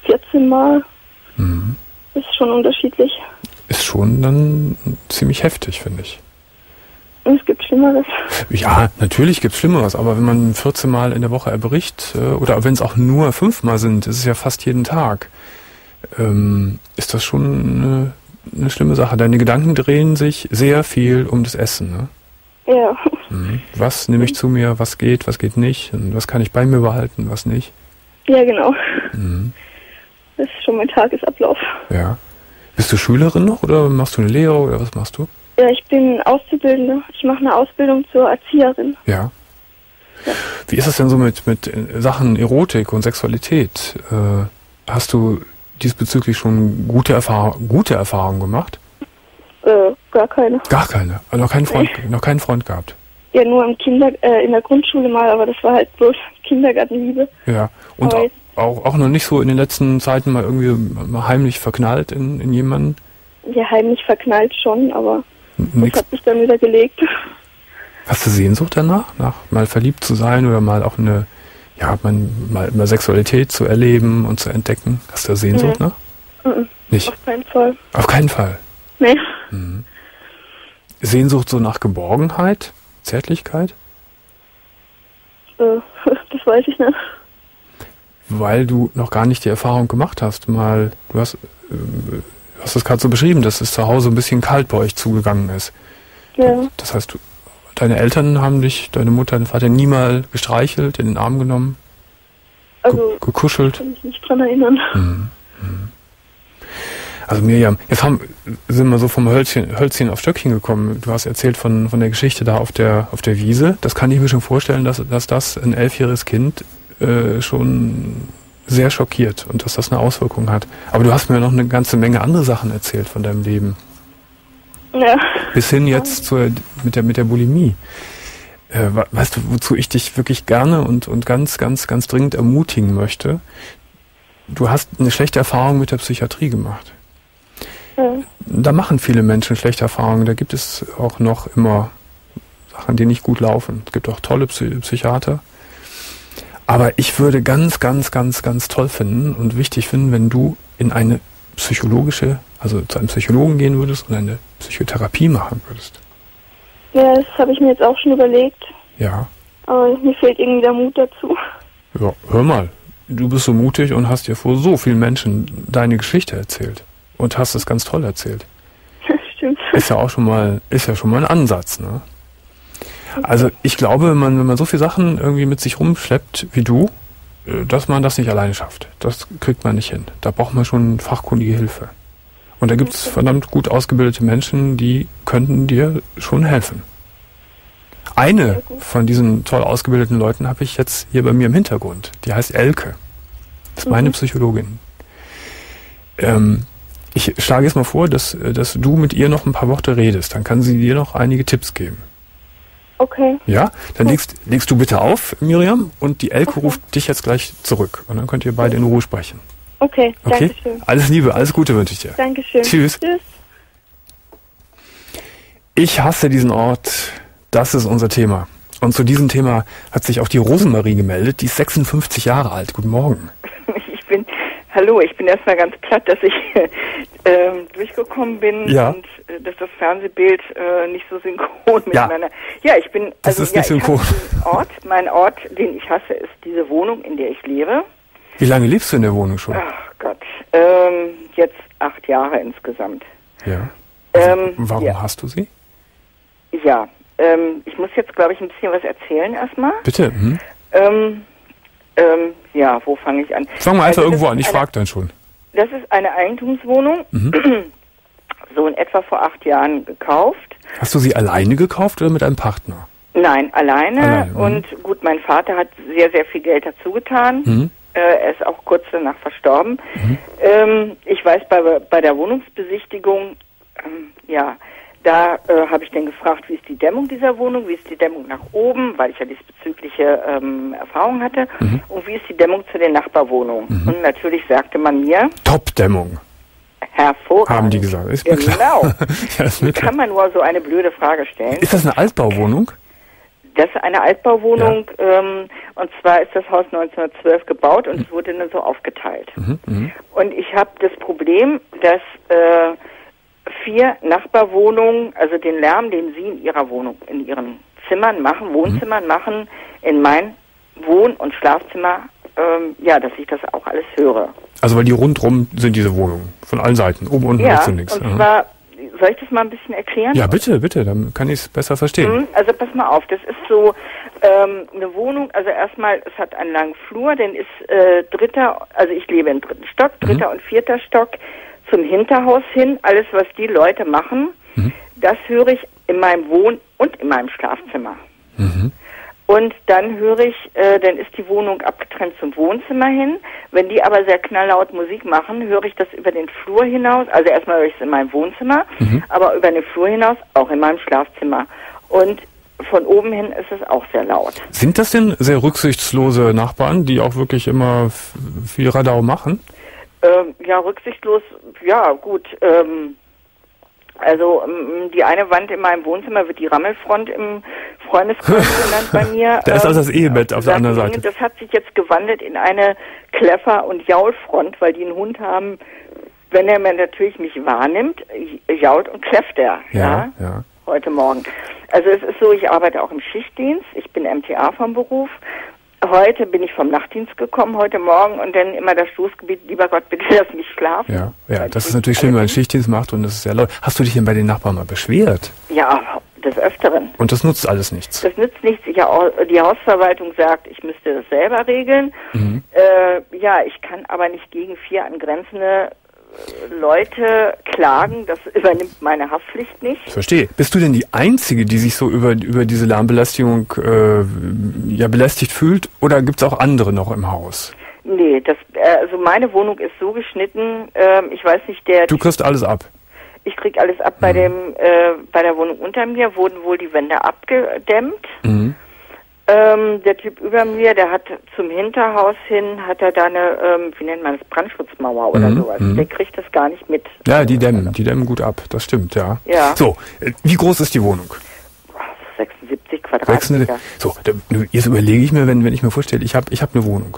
vierzehn Mal. Mhm. Ist schon unterschiedlich. Ist schon dann ziemlich heftig, finde ich. Und es gibt Schlimmeres. Ja, natürlich gibt es Schlimmeres, aber wenn man vierzehn Mal in der Woche erbricht, äh, oder wenn es auch nur fünf Mal sind, ist es ja fast jeden Tag, ähm, ist das schon eine, eine schlimme Sache. Deine Gedanken drehen sich sehr viel um das Essen, ne? Ja. Mhm. Was nehme ich zu mir, was geht, was geht nicht, und was kann ich bei mir behalten, was nicht? Ja, genau. Mhm. Das ist schon mein Tagesablauf. Ja. Bist du Schülerin noch oder machst du eine Lehre oder was machst du? Ja, ich bin Auszubildende. Ich mache eine Ausbildung zur Erzieherin. Ja. Ja. Wie ist das denn so mit, mit Sachen Erotik und Sexualität? Äh, hast du diesbezüglich schon gute Erfahrung, gute Erfahrungen gemacht? Äh, gar keine. Gar keine? Also noch keinen Freund, nee. noch keinen Freund gehabt? Ja, nur im Kinder, äh, in der Grundschule mal, aber das war halt bloß Kindergartenliebe. Ja. Und auch, auch, auch noch nicht so in den letzten Zeiten mal irgendwie mal heimlich verknallt in, in jemanden? Ja, heimlich verknallt schon, aber Nix. das hat sich dann wieder gelegt. Hast du Sehnsucht danach, nach mal verliebt zu sein oder mal auch eine, ja, mal, mal, mal Sexualität zu erleben und zu entdecken? Hast du Sehnsucht nee. nach? Mhm. Nicht? Auf keinen Fall. Auf keinen Fall? Nee. Mhm. Sehnsucht so nach Geborgenheit, Zärtlichkeit? Äh, das weiß ich nicht. Weil du noch gar nicht die Erfahrung gemacht hast, mal, du hast, äh, hast es gerade so beschrieben, dass es zu Hause ein bisschen kalt bei euch zugegangen ist. Ja. Das heißt, du, deine Eltern haben dich, deine Mutter, dein Vater nie mal gestreichelt, in den Arm genommen, also, ge gekuschelt? Kann mich nicht dran erinnern. Mhm. Mhm. Also Miriam, jetzt haben, sind wir so vom Hölzchen, Hölzchen auf Stöckchen gekommen. Du hast erzählt von, von der Geschichte da auf der, auf der Wiese. Das kann ich mir schon vorstellen, dass, dass das ein elfjähriges Kind äh, schon sehr schockiert und dass das eine Auswirkung hat. Aber du hast mir noch eine ganze Menge andere Sachen erzählt von deinem Leben. Ja. Bis hin jetzt zur, mit der, mit der Bulimie. Äh, weißt du, wozu ich dich wirklich gerne und, und ganz, ganz, ganz dringend ermutigen möchte? Du hast eine schlechte Erfahrung mit der Psychiatrie gemacht. Ja. Da machen viele Menschen schlechte Erfahrungen. Da gibt es auch noch immer Sachen, die nicht gut laufen. Es gibt auch tolle Psy- Psychiater. Aber ich würde ganz, ganz, ganz, ganz toll finden und wichtig finden, wenn du in eine psychologische, also zu einem Psychologen gehen würdest und eine Psychotherapie machen würdest. Ja, das habe ich mir jetzt auch schon überlegt. Ja. Aber mir fehlt irgendwie der Mut dazu. Ja, hör mal. Du bist so mutig und hast dir vor so vielen Menschen deine Geschichte erzählt. Und hast es ganz toll erzählt. Stimmt. Ist ja auch schon mal, ist ja schon mal ein Ansatz, ne? Okay. Also ich glaube, wenn man, wenn man so viele Sachen irgendwie mit sich rumschleppt wie du, dass man das nicht alleine schafft. Das kriegt man nicht hin. Da braucht man schon fachkundige Hilfe. Und da gibt es okay. verdammt gut ausgebildete Menschen, die könnten dir schon helfen. Eine von diesen toll ausgebildeten Leuten habe ich jetzt hier bei mir im Hintergrund. Die heißt Elke. Das ist meine mhm. Psychologin. Ähm, ich schlage jetzt mal vor, dass, dass du mit ihr noch ein paar Worte redest. Dann kann sie dir noch einige Tipps geben. Okay. Ja? Dann okay. legst, legst du bitte auf, Miriam, und die Elke okay. ruft dich jetzt gleich zurück. Und dann könnt ihr beide in Ruhe sprechen. Okay, okay? danke schön. Alles Liebe, alles Gute wünsche ich dir. Dankeschön. Tschüss. Tschüss. Ich hasse diesen Ort. Das ist unser Thema. Und zu diesem Thema hat sich auch die Rosemarie gemeldet. Die ist sechsundfünfzig Jahre alt. Guten Morgen. Ich bin, hallo, ich bin erstmal ganz platt, dass ich äh, durchgekommen bin ja. und äh, dass das Fernsehbild äh, nicht so synchron miteinander. Ja, ich bin, das also ist ja, nicht synchron. Ich Ort, mein Ort, den ich hasse, ist diese Wohnung, in der ich lebe. Wie lange lebst du in der Wohnung schon? Ach Gott, ähm, jetzt acht Jahre insgesamt. Ja. Also, ähm, warum ja. hast du sie? Ja, ähm, ich muss jetzt, glaube ich, ein bisschen was erzählen erstmal. Bitte. Hm? Ähm, ähm, ja, wo fange ich an? Fangen wir einfach also, irgendwo an, ich eine, frage dann schon. Das ist eine Eigentumswohnung, mhm. so in etwa vor acht Jahren gekauft. Hast du sie alleine gekauft oder mit einem Partner? Nein, alleine. alleine mhm. Und gut, mein Vater hat sehr, sehr viel Geld dazu getan. Mhm. Äh, er ist auch kurz danach verstorben. Mhm. Ähm, ich weiß, bei, bei der Wohnungsbesichtigung, ähm, ja, da äh, habe ich dann gefragt, wie ist die Dämmung dieser Wohnung, wie ist die Dämmung nach oben, weil ich ja diesbezügliche ähm, Erfahrung hatte, mhm. und wie ist die Dämmung zu den Nachbarwohnungen. Mhm. Und natürlich sagte man mir... Top-Dämmung. Hervorragend. Haben die gesagt. Ist mir genau. klar. Ja, ist mir klar. Kann man nur so eine blöde Frage stellen. Ist das eine Altbauwohnung? Das ist eine Altbauwohnung, ja. ähm, und zwar ist das Haus neunzehnhundertzwölf gebaut und mhm. es wurde dann so aufgeteilt. Mhm. Mhm. Und ich habe das Problem, dass äh, vier Nachbarwohnungen, also den Lärm, den Sie in Ihrer Wohnung, in Ihren Zimmern machen, Wohnzimmern mhm. machen, in mein Wohn- und Schlafzimmer, ähm, ja, dass ich das auch alles höre. Also weil die rundrum sind, diese Wohnungen, von allen Seiten, oben, unten, ja, rechts und links. Und Aha. zwar, soll ich das mal ein bisschen erklären? Ja, bitte, bitte, dann kann ich es besser verstehen. Also pass mal auf, das ist so ähm, eine Wohnung, also erstmal, es hat einen langen Flur, dann ist äh, dritter, also ich lebe im dritten Stock, dritter mhm. und vierter Stock zum Hinterhaus hin, alles was die Leute machen, mhm. das höre ich in meinem Wohn- und in meinem Schlafzimmer. Mhm. Und dann höre ich, äh, dann ist die Wohnung abgetrennt zum Wohnzimmer hin. Wenn die aber sehr knalllaut Musik machen, höre ich das über den Flur hinaus. Also erstmal höre ich es in meinem Wohnzimmer, mhm. aber über den Flur hinaus auch in meinem Schlafzimmer. Und von oben hin ist es auch sehr laut. Sind das denn sehr rücksichtslose Nachbarn, die auch wirklich immer viel Radau machen? Ähm, ja, rücksichtslos, ja gut. Ähm, also die eine Wand in meinem Wohnzimmer wird die Rammelfront im Freundeskreis genannt bei mir. Da ist also das Ehebett auf der anderen Seite. Das hat sich jetzt gewandelt in eine Kleffer- und Jaulfront, weil die einen Hund haben. Wenn er mir natürlich mich wahrnimmt, jault und kläfft er. Ja, ja, ja. Heute Morgen. Also es ist so, ich arbeite auch im Schichtdienst. Ich bin M T A vom Beruf. Heute bin ich vom Nachtdienst gekommen, heute Morgen, und dann immer das Stoßgebiet, lieber Gott, bitte lass mich schlafen. Ja, ja, das ist natürlich schön, wenn man Schichtdienst macht und das ist sehr laut. Hast du dich denn bei den Nachbarn mal beschwert? Ja, des Öfteren. Und das nutzt alles nichts? Das nützt nichts. Ich, die Hausverwaltung sagt, ich müsste das selber regeln. Mhm. Äh, ja, ich kann aber nicht gegen vier angrenzende Leute klagen, das übernimmt meine Haftpflicht nicht. Ich verstehe. Bist du denn die Einzige, die sich so über, über diese Lärmbelästigung äh, ja, belästigt fühlt, oder gibt es auch andere noch im Haus? Nee, das, äh, also meine Wohnung ist so geschnitten, äh, ich weiß nicht, der... Du kriegst alles ab? Ich krieg alles ab. Mhm. Bei dem äh, bei der Wohnung unter mir wurden wohl die Wände abgedämmt. Mhm. Ähm, der Typ über mir, der hat zum Hinterhaus hin, hat er da eine, ähm, wie nennt man das, Brandschutzmauer oder mhm, sowas. Mhm. Der kriegt das gar nicht mit. Ja, die dämmen, die dämmen gut ab, das stimmt, ja. Ja. So, wie groß ist die Wohnung? sechsundsiebzig Quadratmeter. So, jetzt überlege ich mir, wenn, wenn ich mir vorstelle, ich habe ich hab eine Wohnung,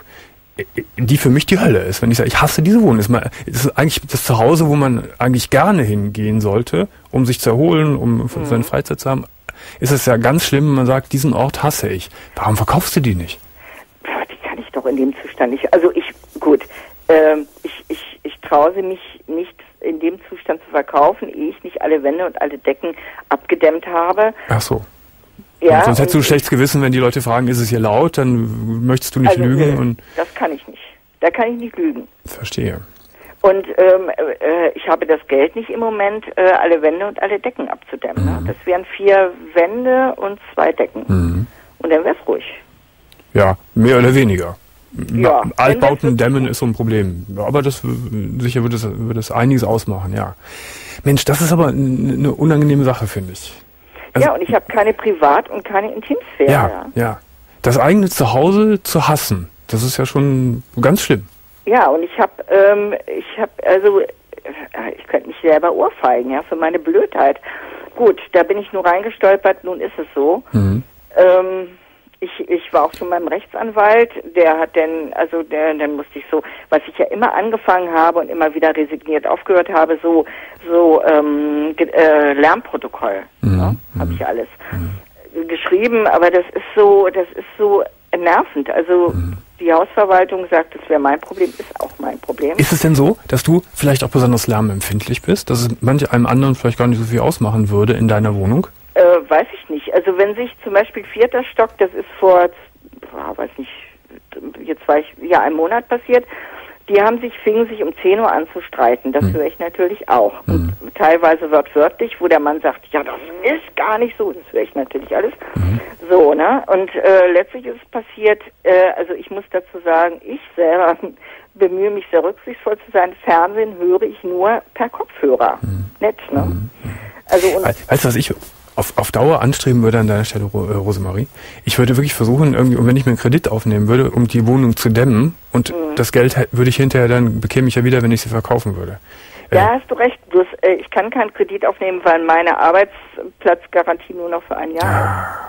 die für mich die Hölle ist. Wenn ich sage, ich hasse diese Wohnung, ist, mal, ist eigentlich das Zuhause, wo man eigentlich gerne hingehen sollte, um sich zu erholen, um mhm. seine Freizeit zu haben. Ist es ja ganz schlimm, wenn man sagt, diesen Ort hasse ich. Warum verkaufst du die nicht? Die kann ich doch in dem Zustand nicht. Also ich, gut, äh, ich, ich, ich traue mich nicht in dem Zustand zu verkaufen, ehe ich nicht alle Wände und alle Decken abgedämmt habe. Ach so. Ja, und sonst hättest du schlechtes Gewissen, wenn die Leute fragen, ist es hier laut, dann möchtest du nicht also, lügen. Nö, und das kann ich nicht. Da kann ich nicht lügen. Verstehe. Und ähm, äh, ich habe das Geld nicht im Moment, äh, alle Wände und alle Decken abzudämmen. Mhm. Ne? Das wären vier Wände und zwei Decken. Mhm. Und dann wäre es ruhig. Ja, mehr oder weniger. Ja, Altbauten dämmen ist so ein Problem. Aber das sicher wird es, wird es einiges ausmachen, ja. Mensch, das ist aber eine unangenehme Sache, finde ich. Also, ja, und ich habe keine Privat- und keine Intimsphäre. Ja, ja, ja. Das eigene Zuhause zu hassen, das ist ja schon ganz schlimm. Ja, und ich habe, ähm, ich habe, also, ich könnte mich selber ohrfeigen, ja, für meine Blödheit. Gut, da bin ich nur reingestolpert, nun ist es so. Mhm. Ähm, ich, ich war auch schon beim Rechtsanwalt, der hat dann, also, der, dann musste ich so, was ich ja immer angefangen habe und immer wieder resigniert aufgehört habe, so, so, ähm, äh, Lärmprotokoll, mhm. ja, habe ich alles mhm. geschrieben, aber das ist so, das ist so nervend, also, mhm. Die Hausverwaltung sagt, das wäre mein Problem, ist auch mein Problem. Ist es denn so, dass du vielleicht auch besonders lärmempfindlich bist, dass es manch einem anderen vielleicht gar nicht so viel ausmachen würde in deiner Wohnung? Äh, weiß ich nicht. Also wenn sich zum Beispiel vierter Stock, das ist vor, oh, weiß nicht, jetzt war ich, ja, ein Monat passiert, die haben sich, fingen sich um zehn Uhr an zu streiten. Das hm. höre ich natürlich auch. Hm. Und teilweise wörtwörtlich, wo der Mann sagt, ja, das ist gar nicht so. Das höre ich natürlich alles. Hm. So, ne? Und äh, letztlich ist es passiert, äh, also ich muss dazu sagen, ich selber bemühe mich sehr rücksichtsvoll zu sein. Fernsehen höre ich nur per Kopfhörer. Hm. Nett, ne? Hm. Also, und weißt du, was ich auf, auf Dauer anstreben würde an deiner Stelle, Rosemarie? Ich würde wirklich versuchen, irgendwie, und wenn ich mir einen Kredit aufnehmen würde, um die Wohnung zu dämmen, und mhm. das Geld würde ich hinterher dann, bekäme ich ja wieder, wenn ich sie verkaufen würde. Ja, äh, hast du recht. Bloß, äh, ich kann keinen Kredit aufnehmen, weil meine Arbeitsplatzgarantie nur noch für ein Jahr ah. ist.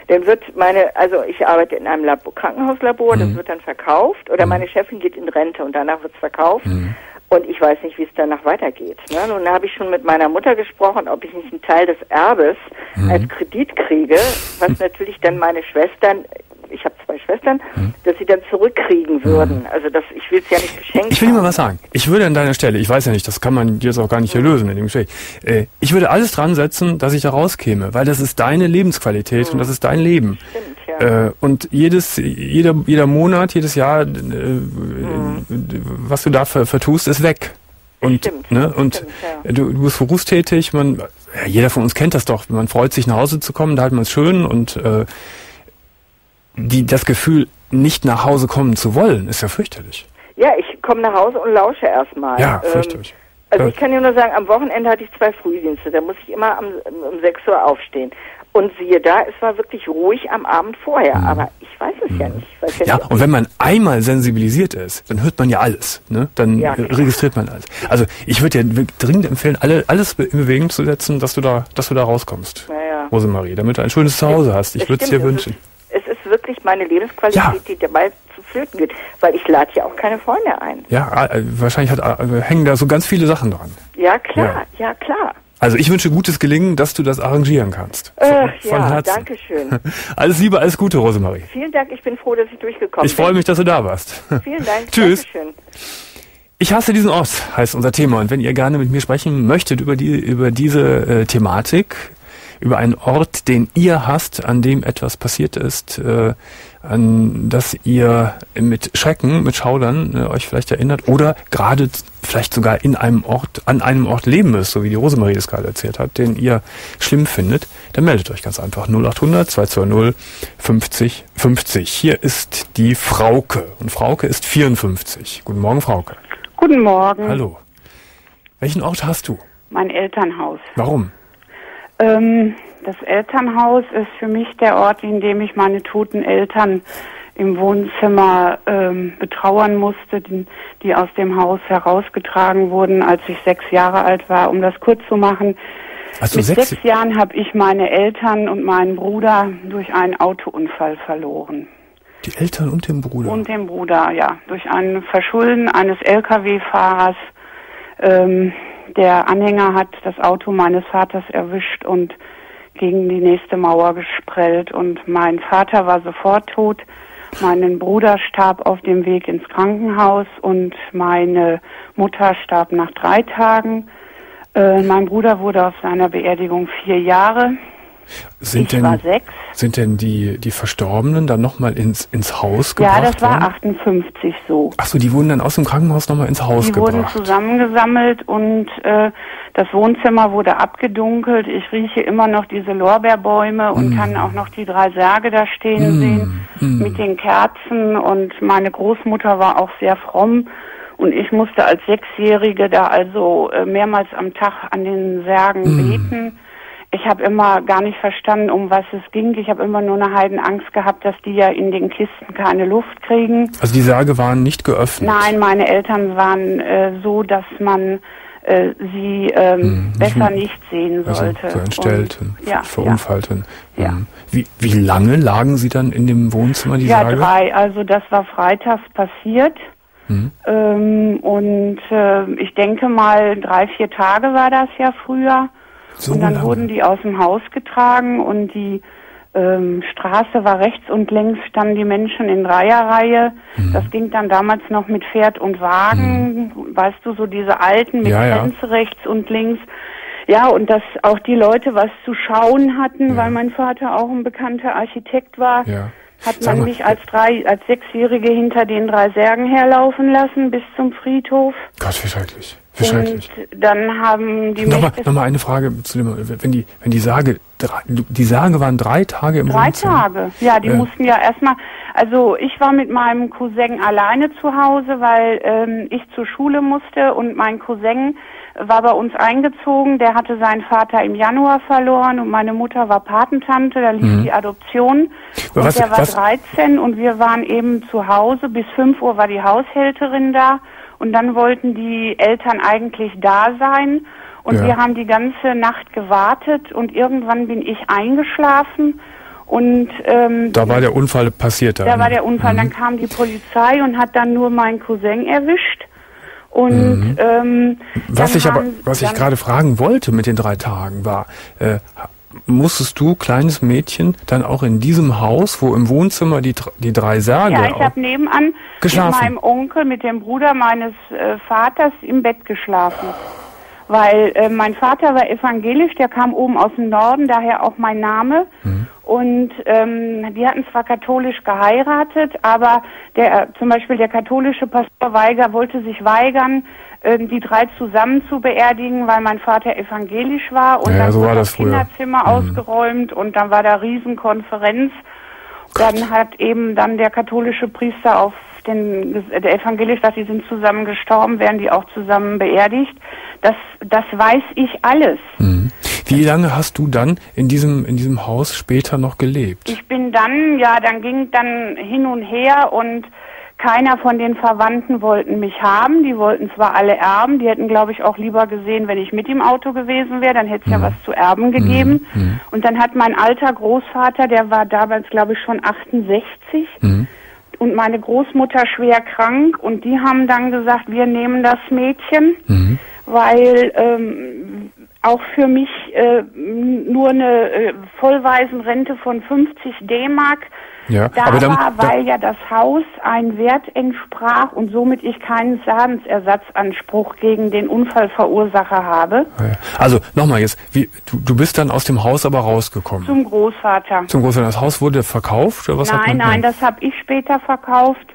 dann wird meine, also ich arbeite in einem Labor, Krankenhauslabor, mhm. das wird dann verkauft, oder mhm. meine Chefin geht in Rente und danach wird es verkauft. Mhm. Und ich weiß nicht, wie es danach weitergeht. Ne? Nun habe ich schon mit meiner Mutter gesprochen, ob ich nicht einen Teil des Erbes mhm. als Kredit kriege, was natürlich dann meine Schwestern, ich habe zwei Schwestern, mhm. dass sie dann zurückkriegen würden. Mhm. Also das, ich will es ja nicht geschenkt Ich will haben. dir mal was sagen. Ich würde an deiner Stelle, ich weiß ja nicht, das kann man jetzt auch gar nicht erlösen in dem Gespräch, äh, ich würde alles dran setzen, dass ich da rauskomme, weil das ist deine Lebensqualität mhm. und das ist dein Leben. Stimmt, ja. Äh, und jedes, jeder, jeder Monat, jedes Jahr, äh, mhm. was du da ver, vertust, ist weg. Und, stimmt, ne, und stimmt, ja. du, du bist berufstätig, man, ja, jeder von uns kennt das doch, man freut sich nach Hause zu kommen, da hat man es schön und äh, die, das Gefühl, nicht nach Hause kommen zu wollen, ist ja fürchterlich. Ja, ich komme nach Hause und lausche erstmal. Ja, fürchterlich. Ähm, also äh, ich kann dir nur sagen, am Wochenende hatte ich zwei Frühdienste, da muss ich immer am, um sechs Uhr aufstehen. Und siehe da, es war wirklich ruhig am Abend vorher, mhm. aber ich weiß es mhm. ja nicht. Ich weiß ja, ja nicht, und wenn man einmal sensibilisiert ist, dann hört man ja alles, ne? Dann ja, registriert man alles. Also ich würde dir dringend empfehlen, alle, alles in Bewegung zu setzen, dass du da, dass du da rauskommst, ja. Rosemarie, damit du ein schönes Zuhause hast. Ich würde es dir wünschen. Es ist, es ist wirklich meine Lebensqualität, ja. die dabei zu flöten geht, weil ich lade ja auch keine Freunde ein. Ja, wahrscheinlich hat, hängen da so ganz viele Sachen dran. Ja, klar, ja, ja klar. Also ich wünsche gutes Gelingen, dass du das arrangieren kannst. Von, äh, von ja, Herzen. Danke schön. Alles Liebe, alles Gute, Rosemarie. Vielen Dank, ich bin froh, dass ich durchgekommen ich bin. Ich freue mich, dass du da warst. Vielen Dank. Tschüss. Dankeschön. Ich hasse diesen Ort, heißt unser Thema. Und wenn ihr gerne mit mir sprechen möchtet über die über diese äh, Thematik, über einen Ort, den ihr hasst, an dem etwas passiert ist, äh, an das ihr mit Schrecken, mit Schaudern äh, euch vielleicht erinnert oder gerade vielleicht sogar in einem Ort, an einem Ort leben müsst, so wie die Rosemarie es gerade erzählt hat, den ihr schlimm findet, dann meldet euch ganz einfach null acht hundert zwei zwei null fünfzig fünfzig. Hier ist die Frauke und Frauke ist vierundfünfzig. Guten Morgen, Frauke. Guten Morgen. Hallo. Welchen Ort hast du? Mein Elternhaus. Warum? Ähm, das Elternhaus ist für mich der Ort, in dem ich meine toten Eltern im Wohnzimmer ähm, betrauern musste, die, die aus dem Haus herausgetragen wurden, als ich sechs Jahre alt war. Um das kurz zu machen, also mit sechs, sechs Jahren habe ich meine Eltern und meinen Bruder durch einen Autounfall verloren. Die Eltern und den Bruder? Und den Bruder, ja. Durch ein Verschulden eines L K W-Fahrers. Ähm, der Anhänger hat das Auto meines Vaters erwischt und gegen die nächste Mauer gesprellt. Und mein Vater war sofort tot. Mein Bruder starb auf dem Weg ins Krankenhaus und meine Mutter starb nach drei Tagen. Äh, mein Bruder wurde auf seiner Beerdigung vier Jahre. Sind ich denn, war sechs. Sind denn die, die Verstorbenen dann nochmal ins, ins Haus gebracht worden? Ja, das war achtundfünfzig so. Ach so, die wurden dann aus dem Krankenhaus nochmal ins Haus die gebracht? Die wurden zusammengesammelt und äh, das Wohnzimmer wurde abgedunkelt. Ich rieche immer noch diese Lorbeerbäume und mm. kann auch noch die drei Särge da stehen mm. sehen mm. mit den Kerzen. Und meine Großmutter war auch sehr fromm. Und ich musste als Sechsjährige da also äh, mehrmals am Tag an den Särgen mm. beten. Ich habe immer gar nicht verstanden, um was es ging. Ich habe immer nur eine Heidenangst gehabt, dass die ja in den Kisten keine Luft kriegen. Also die Särge waren nicht geöffnet? Nein, meine Eltern waren äh, so, dass man äh, sie ähm, hm, besser nicht, nicht sehen sollte. Also so entstellten, Und, ja, verunfallten. Ja. Hm. Wie, wie lange lagen sie dann in dem Wohnzimmer, die ja, Särge? Ja, drei. Also das war freitags passiert. Hm. Ähm, und äh, ich denke mal, drei, vier Tage war das ja früher. So und dann lange. Wurden die aus dem Haus getragen und die ähm, Straße war rechts und links, standen die Menschen in Dreierreihe. Mhm. Das ging dann damals noch mit Pferd und Wagen, mhm. weißt du, so diese alten mit ja, Grenze ja. rechts und links. Ja, und dass auch die Leute was zu schauen hatten, ja. weil mein Vater auch ein bekannter Architekt war, ja. hat man mich als drei, als Sechsjährige hinter den drei Särgen herlaufen lassen bis zum Friedhof. Gott, wie schrecklich. Und dann haben die Nochmal noch mal eine Frage zu dem, wenn die, wenn die Särge, die Särge waren drei Tage im Drei Wohnzimmer? Tage, ja, die äh. mussten ja erstmal, also ich war mit meinem Cousin alleine zu Hause, weil ähm, ich zur Schule musste und mein Cousin war bei uns eingezogen, der hatte seinen Vater im Januar verloren und meine Mutter war Patentante, da lief mhm. die Adoption und was, der war was? dreizehn und wir waren eben zu Hause, bis fünf Uhr war die Haushälterin da. Und dann wollten die Eltern eigentlich da sein. Und ja. wir haben die ganze Nacht gewartet. Und irgendwann bin ich eingeschlafen. Und ähm, da war der Unfall passiert. Da war der Unfall. Mhm. Dann kam die Polizei und hat dann nur meinen Cousin erwischt. Und mhm. ähm, was ich aber, was ich gerade fragen wollte mit den drei Tagen war, äh, musstest du, kleines Mädchen, dann auch in diesem Haus, wo im Wohnzimmer die die drei Särge ja, ich habe nebenan geschlafen. mit meinem Onkel, mit dem Bruder meines äh, Vaters im Bett geschlafen. Weil äh, mein Vater war evangelisch, der kam oben aus dem Norden, daher auch mein Name. Mhm. Und ähm, die hatten zwar katholisch geheiratet, aber der äh, zum Beispiel der katholische Pastor Weiger wollte sich weigern, äh, die drei zusammen zu beerdigen, weil mein Vater evangelisch war. Und ja, dann so wurde war das, das Kinderzimmer mhm. ausgeräumt und dann war da Riesenkonferenz. Dann hat eben dann der katholische Priester auf den, der evangelisch sagt, die sind zusammen gestorben, werden die auch zusammen beerdigt. Das, das weiß ich alles. Mhm. Wie lange hast du dann in diesem, in diesem Haus später noch gelebt? Ich bin dann, ja, dann ging dann hin und her und keiner von den Verwandten wollten mich haben. Die wollten zwar alle erben, die hätten, glaube ich, auch lieber gesehen, wenn ich mit im Auto gewesen wäre, dann hätte es mhm. ja was zu erben gegeben. Mhm. Und dann hat mein alter Großvater, der war damals, glaube ich, schon achtundsechzig, mhm. und meine Großmutter schwer krank, und die haben dann gesagt, wir nehmen das Mädchen, mhm. weil ähm, auch für mich äh, nur eine äh, Vollwaisenrente von fünfzig D-Mark ja, da aber dann, war, weil da, ja das Haus ein Wert entsprach und somit ich keinen Schadensersatzanspruch gegen den Unfallverursacher habe. Also nochmal jetzt, wie, du, du bist dann aus dem Haus aber rausgekommen? Zum Großvater. Zum Großvater. Das Haus wurde verkauft? Oder was nein, hat man, nein, das habe ich später verkauft,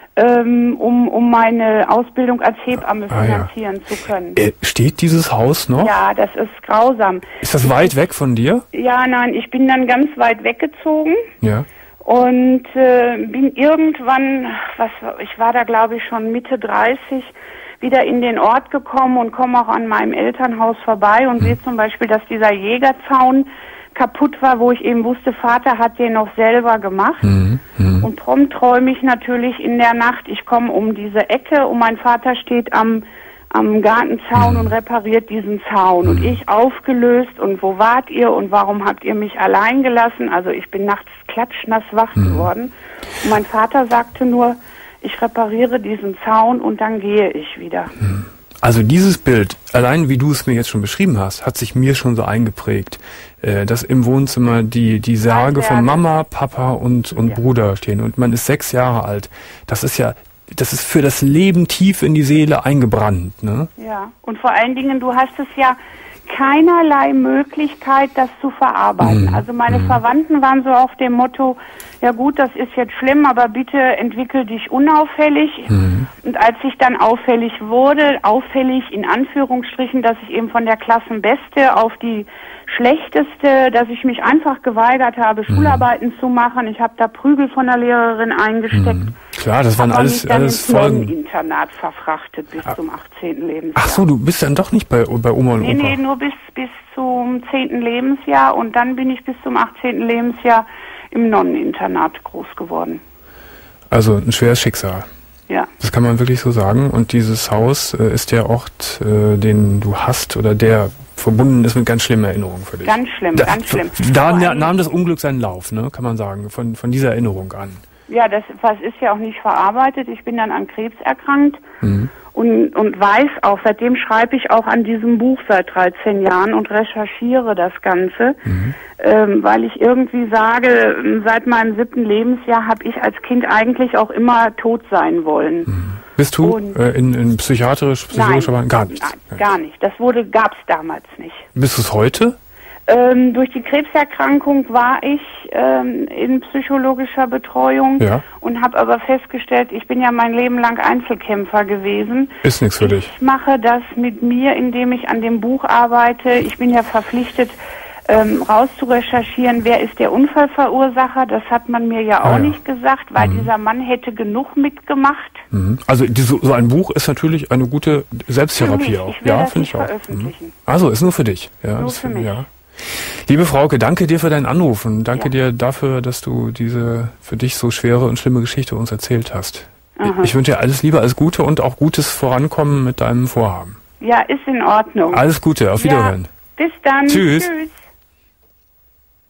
ähm, um, um meine Ausbildung als Hebamme ah, finanzieren ja. zu können. Äh, steht dieses Haus noch? Ja, das ist grausam. Ist das weit weg von dir? Ja, nein, ich bin dann ganz weit weggezogen. Ja. Und äh, bin irgendwann, was ich war da glaube ich schon Mitte dreißig, wieder in den Ort gekommen und komme auch an meinem Elternhaus vorbei und mhm. sehe zum Beispiel, dass dieser Jägerzaun kaputt war, wo ich eben wusste, Vater hat den noch selber gemacht. Mhm. Mhm. Und prompt träume ich natürlich in der Nacht, ich komme um diese Ecke und mein Vater steht am am Gartenzaun mhm. und repariert diesen Zaun. Mhm. Und ich aufgelöst und wo wart ihr und warum habt ihr mich allein gelassen? Also ich bin nachts klatschnass wach mhm. geworden. Und mein Vater sagte nur, ich repariere diesen Zaun und dann gehe ich wieder. Mhm. Also dieses Bild, allein wie du es mir jetzt schon beschrieben hast, hat sich mir schon so eingeprägt, äh, dass im Wohnzimmer die die Särge von Mama, Papa und und ja. Bruder stehen und man ist sechs Jahre alt. Das ist ja Das ist für das Leben tief in die Seele eingebrannt, ne? Ja, und vor allen Dingen, du hast es ja keinerlei Möglichkeit, das zu verarbeiten. Mhm. Also meine mhm. Verwandten waren so auf dem Motto, ja gut, das ist jetzt schlimm, aber bitte entwickel dich unauffällig. Mhm. Und als ich dann auffällig wurde, auffällig in Anführungsstrichen, dass ich eben von der Klassenbeste auf die Schlechteste, dass ich mich einfach geweigert habe, mhm. Schularbeiten zu machen. Ich habe da Prügel von der Lehrerin eingesteckt. Mhm. Klar, das waren alles mich dann alles ins Folgen. Internat verfrachtet bis ah. zum achtzehnten Lebensjahr. Ach so, du bist dann doch nicht bei bei Oma und nee, Opa? Nee, nur bis bis zum zehnten Lebensjahr und dann bin ich bis zum achtzehnten Lebensjahr im Nonneninternat groß geworden. Also ein schweres Schicksal. Ja. Das kann man wirklich so sagen. Und dieses Haus äh, ist der Ort, äh, den du hast oder der verbunden ist mit ganz schlimmen Erinnerungen für dich. Ganz schlimm, da, ganz schlimm. Da na, nahm das Unglück seinen Lauf, ne, kann man sagen, von von dieser Erinnerung an. Ja, das was ist ja auch nicht verarbeitet. Ich bin dann an Krebs erkrankt mhm. und und weiß auch, seitdem schreibe ich auch an diesem Buch seit dreizehn Jahren und recherchiere das Ganze, mhm. ähm, weil ich irgendwie sage, seit meinem siebten Lebensjahr habe ich als Kind eigentlich auch immer tot sein wollen. Mhm. Bist du äh, in, in psychiatrisch, psychologischer Behandlung? Gar nicht. Nein, gar nicht. Das wurde, gab's damals nicht. Bist du es heute? Ähm, durch die Krebserkrankung war ich ähm, in psychologischer Betreuung ja. und habe aber festgestellt, ich bin ja mein Leben lang Einzelkämpfer gewesen. Ist nichts für ich dich. Ich mache das mit mir, indem ich an dem Buch arbeite. Ich bin ja verpflichtet, ähm, rauszurecherchieren, wer ist der Unfallverursacher. Das hat man mir ja auch ah, ja. nicht gesagt, weil mhm. dieser Mann hätte genug mitgemacht. Mhm. Also die, so, so ein Buch ist natürlich eine gute Selbsttherapie auch. Ich will ja, das nicht ich auch. veröffentlichen. Mhm. Also ist nur für dich. Ja, nur das, für mich. Ja. Liebe Frauke, danke dir für deinen Anruf und danke ja. dir dafür, dass du diese für dich so schwere und schlimme Geschichte uns erzählt hast. Aha. Ich wünsche dir alles Liebe, alles Gute und auch gutes Vorankommen mit deinem Vorhaben. Ja, ist in Ordnung. Alles Gute, auf Wiederhören. Ja, bis dann. Tschüss. Tschüss.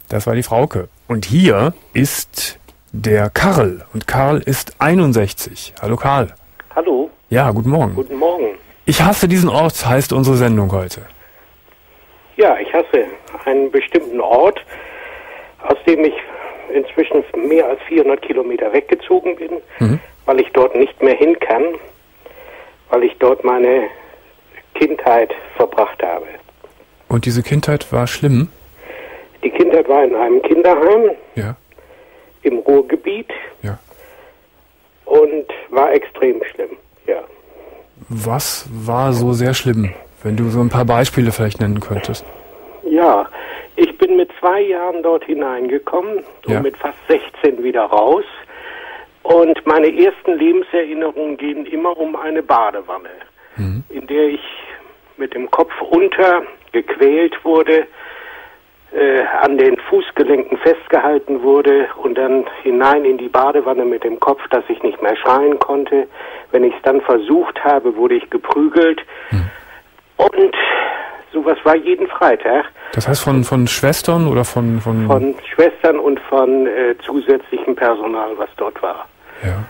Das war die Frauke. Und hier ist der Karl. Und Karl ist einundsechzig. Hallo Karl. Hallo. Ja, guten Morgen. Guten Morgen. Ich hasse diesen Ort, heißt unsere Sendung heute. Ja, ich hasse einen bestimmten Ort, aus dem ich inzwischen mehr als vierhundert Kilometer weggezogen bin, mhm. weil ich dort nicht mehr hin kann, weil ich dort meine Kindheit verbracht habe. Und diese Kindheit war schlimm? Die Kindheit war in einem Kinderheim, ja. im Ruhrgebiet, ja. und war extrem schlimm, ja. Was war so sehr schlimm, wenn du so ein paar Beispiele vielleicht nennen könntest? Ja, ich bin mit zwei Jahren dort hineingekommen und ja. mit fast sechzehn wieder raus. Und meine ersten Lebenserinnerungen gehen immer um eine Badewanne, mhm. in der ich mit dem Kopf unter gequält wurde, äh, an den Fußgelenken festgehalten wurde und dann hinein in die Badewanne mit dem Kopf, dass ich nicht mehr schreien konnte. Wenn ich es dann versucht habe, wurde ich geprügelt. Mhm. Und sowas war jeden Freitag. Das heißt von, von Schwestern oder von... Von, von Schwestern und von äh, zusätzlichem Personal, was dort war. Ja.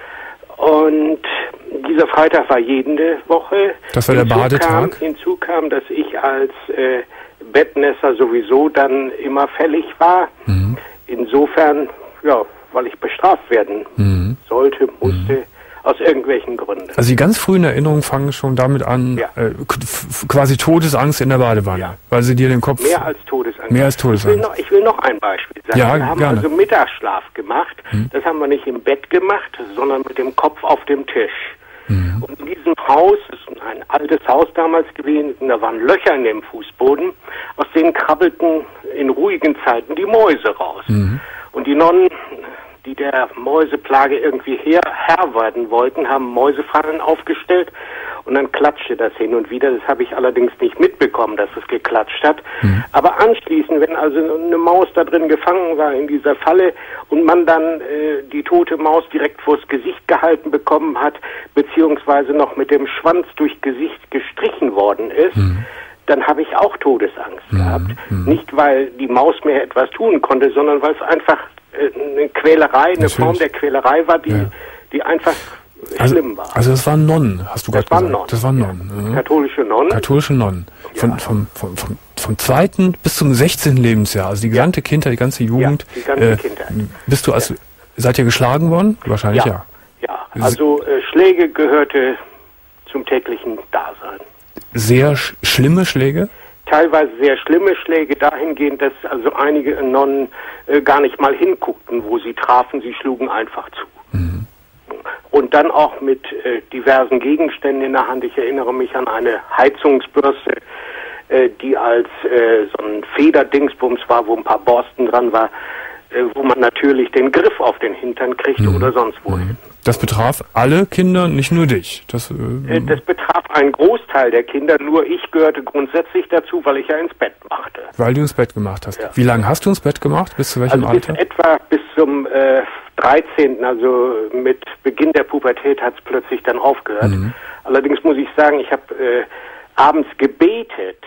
Und dieser Freitag war jede Woche. Das war der hinzu Badetag? Kam, hinzu kam, dass ich als äh, Bettnässer sowieso dann immer fällig war. Mhm. Insofern, ja, weil ich bestraft werden mhm. sollte, musste, mhm. aus irgendwelchen Gründen. Also die ganz frühen Erinnerungen fangen schon damit an, ja. äh, quasi Todesangst in der Badewanne, ja. weil sie dir den Kopf... Mehr als Todesangst. Mehr als Todesangst. Ich will noch, ich will noch ein Beispiel sagen. Ja, wir haben gerne. also Mittagsschlaf gemacht. Hm. Das haben wir nicht im Bett gemacht, sondern mit dem Kopf auf dem Tisch. Hm. Und in diesem Haus, das ist ein altes Haus damals gewesen, da waren Löcher in dem Fußboden, aus denen krabbelten in ruhigen Zeiten die Mäuse raus. Hm. Und die Nonnen, die der Mäuseplage irgendwie her, Herr werden wollten, haben Mäusefallen aufgestellt und dann klatschte das hin und wieder. Das habe ich allerdings nicht mitbekommen, dass es geklatscht hat. Mhm. Aber anschließend, wenn also eine Maus da drin gefangen war in dieser Falle und man dann äh, die tote Maus direkt vors Gesicht gehalten bekommen hat, beziehungsweise noch mit dem Schwanz durch Gesicht gestrichen worden ist, mhm. dann habe ich auch Todesangst mhm. gehabt. Mhm. Nicht, weil die Maus mir etwas tun konnte, sondern weil es einfach eine Quälerei, eine Natürlich. Form der Quälerei war, die, ja. die einfach also, schlimm war. Also das waren Nonnen, hast du gerade gesagt. Nonnen. Das waren Nonnen. Ja. Mhm. Katholische Nonnen. Katholische Nonnen. Von, ja. vom, vom, vom, vom zweiten bis zum sechzehnten Lebensjahr, also die gesamte ja. Kindheit, die ganze Jugend. Ja, die ganze äh, Kindheit. Bist du als, ja. seid ihr geschlagen worden? Wahrscheinlich ja. Ja, ja. also äh, Schläge gehörte zum täglichen Dasein. Sehr sch schlimme Schläge? Teilweise sehr schlimme Schläge dahingehend, dass also einige Nonnen äh, gar nicht mal hinguckten, wo sie trafen, sie schlugen einfach zu. Mhm. Und dann auch mit äh, diversen Gegenständen in der Hand. Ich erinnere mich an eine Heizungsbürste, äh, die als äh, so ein Federdingsbums war, wo ein paar Borsten dran war, äh, wo man natürlich den Griff auf den Hintern kriegte mhm. oder sonst wohin. Das betraf alle Kinder, nicht nur dich. Das, äh, das betraf einen Großteil der Kinder, nur ich gehörte grundsätzlich dazu, weil ich ja ins Bett machte. Weil du ins Bett gemacht hast. Ja. Wie lange hast du ins Bett gemacht? Bis zu welchem also bis Alter? Etwa bis zum äh, dreizehnten Also mit Beginn der Pubertät hat es plötzlich dann aufgehört. Mhm. Allerdings muss ich sagen, ich habe äh, abends gebetet,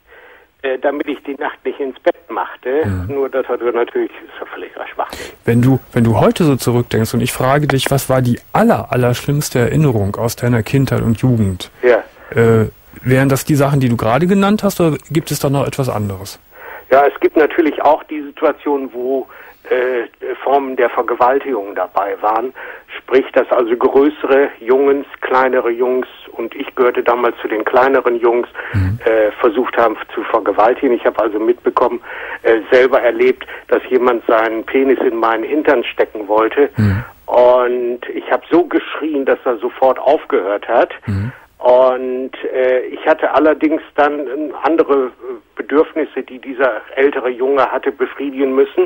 äh, damit ich die Nacht nicht ins Bett machte. Mhm. Nur das hat natürlich ist ja völliger Schwachsinn. Wenn du, wenn du heute so zurückdenkst und ich frage dich, was war die aller, aller schlimmste Erinnerung aus deiner Kindheit und Jugend? Ja. Äh, wären das die Sachen, die du gerade genannt hast, oder gibt es da noch etwas anderes? Ja, es gibt natürlich auch die Situation, wo äh, Formen der Vergewaltigung dabei waren. Sprich, dass also größere Jungs, kleinere Jungs, und ich gehörte damals zu den kleineren Jungs, mhm. äh, versucht haben zu vergewaltigen. Ich habe also mitbekommen, äh, selber erlebt, dass jemand seinen Penis in meinen Hintern stecken wollte. Mhm. Und ich habe so geschrien, dass er sofort aufgehört hat. Mhm. Und äh, ich hatte allerdings dann andere Bedürfnisse, die dieser ältere Junge hatte befriedigen müssen,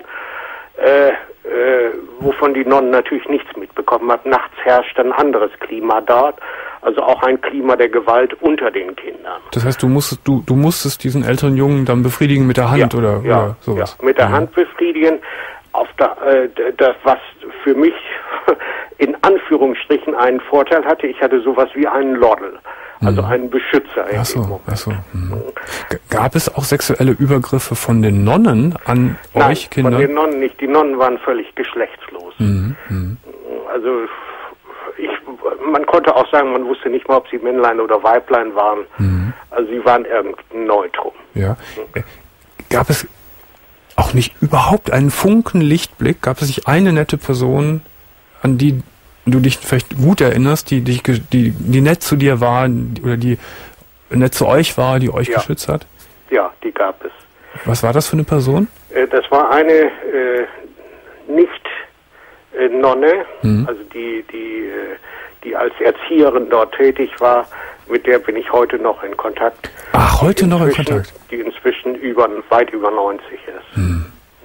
äh, äh, wovon die Nonnen natürlich nichts mitbekommen haben. Nachts herrscht ein anderes Klima dort, also auch ein Klima der Gewalt unter den Kindern. Das heißt, du musstest, du, du musstest diesen älteren Jungen dann befriedigen mit der Hand, ja, oder, ja, oder sowas? Ja, mit der ja. Hand befriedigen. Auf der, äh, das, was für mich in Anführungsstrichen einen Vorteil hatte. Ich hatte sowas wie einen Loddel, also mhm. einen Beschützer. Ach so, ach so. Mhm. Gab es auch sexuelle Übergriffe von den Nonnen an Nein, euch Kinder? Von den Nonnen nicht. Die Nonnen waren völlig geschlechtslos. Mhm. Mhm. Also ich, man konnte auch sagen, man wusste nicht mal, ob sie Männlein oder Weiblein waren. Mhm. Also sie waren irgendein Neutrum. Ja. Mhm. Gab es auch nicht überhaupt einen Funken Lichtblick? Gab es nicht eine nette Person, an die du dich vielleicht gut erinnerst, die dich, die, die nett zu dir war oder die nett zu euch war, die euch ja. geschützt hat? Ja, die gab es. Was war das für eine Person? Äh, das war eine äh, nicht äh, Nonne, mhm. also die, die, äh, die als Erzieherin dort tätig war. Mit der bin ich heute noch in Kontakt. Ach, heute noch in Kontakt? Die inzwischen über, weit über neunzig ist. Hm.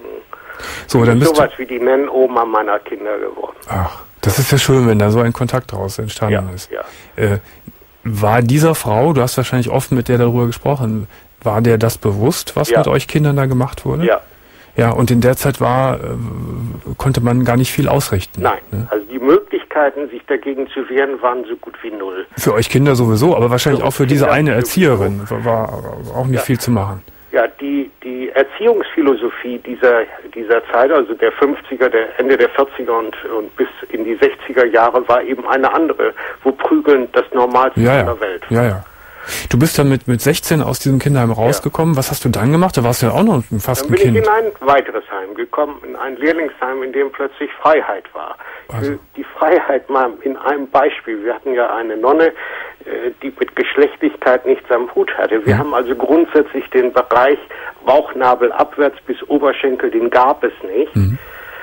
So, dann bist sowas wie die Nennoma meiner Kinder geworden. Ach, das ist ja schön, wenn da so ein Kontakt daraus entstanden ja, ist. Ja. Äh, war dieser Frau, du hast wahrscheinlich oft mit der darüber gesprochen, war der das bewusst, was ja. mit euch Kindern da gemacht wurde? Ja. Ja, und in der Zeit war, äh, konnte man gar nicht viel ausrichten. Nein, ne? Also die Möglichkeiten, sich dagegen zu wehren, waren so gut wie null. Für euch Kinder sowieso, aber wahrscheinlich für auch für diese Kinder eine Erzieherin war, war auch nicht ja. viel zu machen. Ja, die, die Erziehungsphilosophie dieser, dieser Zeit, also der fünfziger, der Ende der vierziger und, und bis in die sechziger Jahre, war eben eine andere, wo Prügeln das Normalste ja, in ja. der Welt war. Ja, ja. Du bist dann mit, mit sechzehn aus diesem Kinderheim rausgekommen. Ja. Was hast du dann gemacht? Da warst du ja auch noch fast ein Kind. Dann bin ich in ein weiteres Heim gekommen, in ein Lehrlingsheim, in dem plötzlich Freiheit war. Also. Die Freiheit mal in einem Beispiel. Wir hatten ja eine Nonne, die mit Geschlechtlichkeit nichts am Hut hatte. Wir ja. haben also grundsätzlich den Bereich Bauchnabel abwärts bis Oberschenkel, den gab es nicht. Mhm.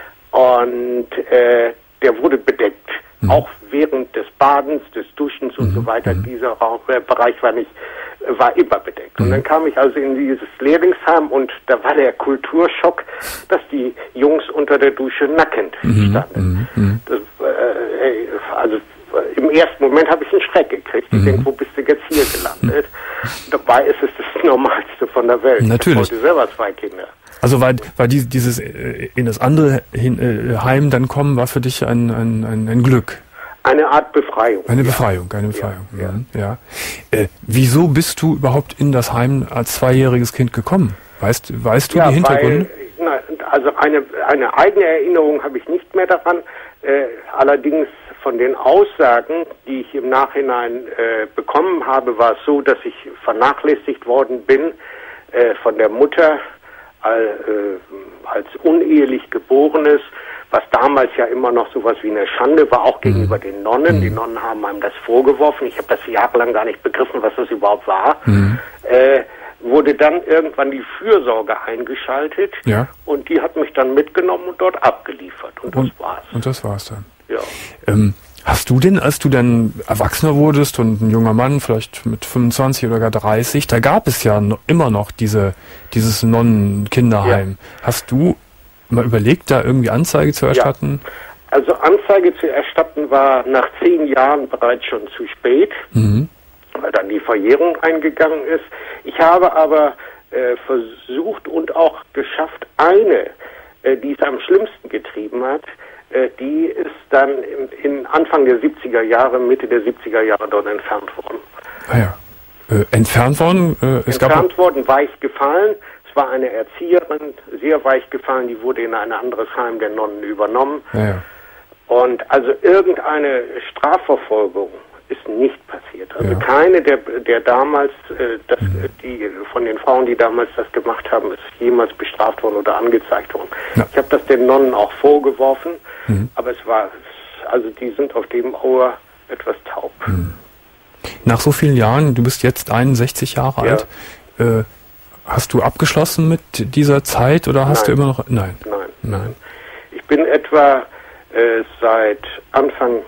Und äh, der wurde bedeckt. Mhm. Auch während des Badens, des Duschens und mhm. so weiter. Mhm. Dieser Raum, äh, Bereich war nicht, äh, war immer bedeckt. Mhm. Und dann kam ich also in dieses Lehrlingsheim und da war der Kulturschock, dass die Jungs unter der Dusche nackend mhm. standen. Mhm. Das, äh, also im ersten Moment habe ich einen Schreck gekriegt. Ich mhm. denke, wo bist du jetzt hier gelandet? Mhm. Dabei ist es das Normalste von der Welt. Natürlich. Ich hatte selber zwei Kinder. Also war, war die, dieses in das andere hin, äh, Heim dann kommen, war für dich ein, ein, ein, ein Glück? Eine Art Befreiung. Eine Befreiung, eine Befreiung. Ja. ja. ja. Äh, wieso bist du überhaupt in das Heim als zweijähriges Kind gekommen? Weißt, weißt du ja, die Hintergründe? Weil, na, also eine, eine eigene Erinnerung habe ich nicht mehr daran. Äh, allerdings von den Aussagen, die ich im Nachhinein äh, bekommen habe, war es so, dass ich vernachlässigt worden bin äh, von der Mutter All, äh, als unehelich Geborenes, was damals ja immer noch sowas wie eine Schande war, auch gegenüber mhm. den Nonnen. Mhm. Die Nonnen haben einem das vorgeworfen. Ich habe das jahrelang gar nicht begriffen, was das überhaupt war. Mhm. Äh, wurde dann irgendwann die Fürsorge eingeschaltet ja. und die hat mich dann mitgenommen und dort abgeliefert. Und, und das war's. Und das war's dann. Ja. Ähm, hast du denn, als du dann Erwachsener wurdest und ein junger Mann, vielleicht mit fünfundzwanzig oder gar dreißig, da gab es ja noch, immer noch diese, dieses Nonnen-Kinderheim. Ja. Hast du mal überlegt, da irgendwie Anzeige zu erstatten? Ja. Also Anzeige zu erstatten war nach zehn Jahren bereits schon zu spät, mhm. weil dann die Verjährung eingegangen ist. Ich habe aber äh, versucht und auch geschafft, eine, äh, die es am schlimmsten getrieben hat, die ist dann in, in Anfang der siebziger Jahre, Mitte der siebziger Jahre dort entfernt worden. Ah ja. Äh, entfernt worden? Äh, es entfernt gab worden, weich gefallen. Es war eine Erzieherin, sehr weich gefallen, die wurde in ein anderes Heim der Nonnen übernommen. Ah ja. Und also irgendeine Strafverfolgung ist nicht passiert. Also ja. keine der, der damals, äh, das, mhm. die von den Frauen, die damals das gemacht haben, ist jemals bestraft worden oder angezeigt worden. Ja. Ich habe das den Nonnen auch vorgeworfen, mhm. aber es war, also die sind auf dem Ohr etwas taub. Mhm. Nach so vielen Jahren, du bist jetzt einundsechzig Jahre ja. alt, äh, hast du abgeschlossen mit dieser Zeit oder hast nein. du immer noch, nein? Nein, nein. Ich bin etwa äh, seit Anfang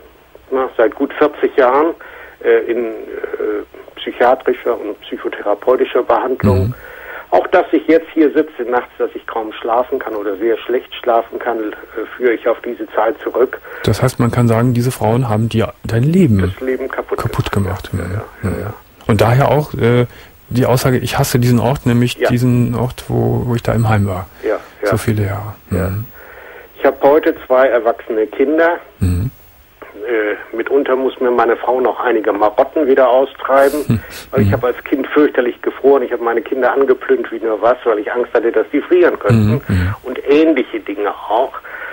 Na, seit gut vierzig Jahren äh, in äh, psychiatrischer und psychotherapeutischer Behandlung. Mhm. Auch dass ich jetzt hier sitze nachts, dass ich kaum schlafen kann oder sehr schlecht schlafen kann, äh, führe ich auf diese Zeit zurück. Das heißt, man kann sagen, diese Frauen haben dir dein Leben, das Leben kaputt, kaputt gemacht. Ja, ja, ja, ja. Und daher auch äh, die Aussage, ich hasse diesen Ort, nämlich ja. diesen Ort, wo, wo ich da im Heim war. Ja, ja. So viele Jahre. Ja. Mhm. Ich Ich habe heute zwei erwachsene Kinder. Mhm. Äh, mitunter muss mir meine Frau noch einige Marotten wieder austreiben, hm. weil ich habe als Kind fürchterlich gefroren. Ich habe meine Kinder angeplündert wie nur was, weil ich Angst hatte, dass die frieren könnten. Mhm. Und ähnliche Dinge auch.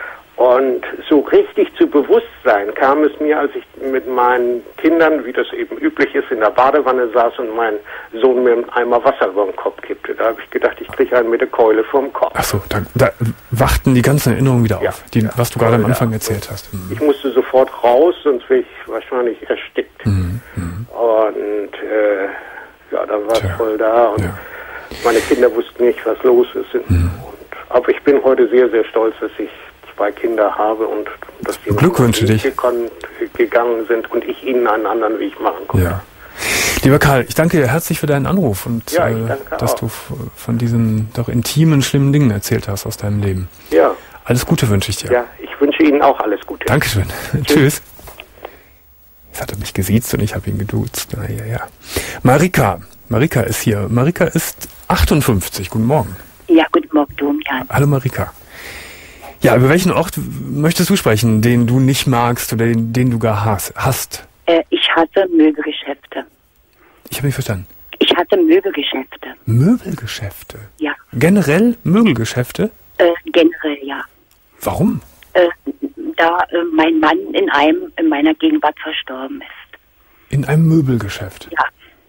Und so richtig zu Bewusstsein kam es mir, als ich mit meinen Kindern, wie das eben üblich ist, in der Badewanne saß und mein Sohn mir einen Eimer Wasser über den Kopf kippte. Da habe ich gedacht, ich kriege einen mit der Keule vom Kopf. Ach so, da, da wachten die ganzen Erinnerungen wieder ja, auf, die, ja, was du gerade am Anfang erzählt hast. Mhm. Ich musste sofort raus, sonst wäre ich wahrscheinlich erstickt. Mhm. Mhm. Und äh, ja, da war es voll da. Und ja. meine Kinder wussten nicht, was los ist. Mhm. Und, aber ich bin heute sehr, sehr stolz, dass ich zwei Kinder habe und dass die Glückwünsche dich gegangen sind und ich ihnen einen anderen Weg machen konnte. Ja. Lieber Karl, ich danke dir herzlich für deinen Anruf und ja, äh, dass auch. du von diesen doch intimen, schlimmen Dingen erzählt hast aus deinem Leben. Ja. Alles Gute wünsche ich dir. Ja, ich wünsche Ihnen auch alles Gute. Dankeschön. Tschüss. Jetzt hat er mich gesiezt und ich habe ihn geduzt. Na, ja, ja. Marika. Marika ist hier. Marika ist achtundfünfzig. Guten Morgen. Ja, guten Morgen, Domian. Hallo Marika. Ja, über welchen Ort möchtest du sprechen, den du nicht magst oder den, den du gar hast? Äh, ich hasse Möbelgeschäfte. Ich habe nicht verstanden. Ich hasse Möbelgeschäfte. Möbelgeschäfte? Ja. Generell Möbelgeschäfte? Äh, generell, ja. Warum? Äh, da äh, mein Mann in einem in meiner Gegenwart verstorben ist. In einem Möbelgeschäft? Ja.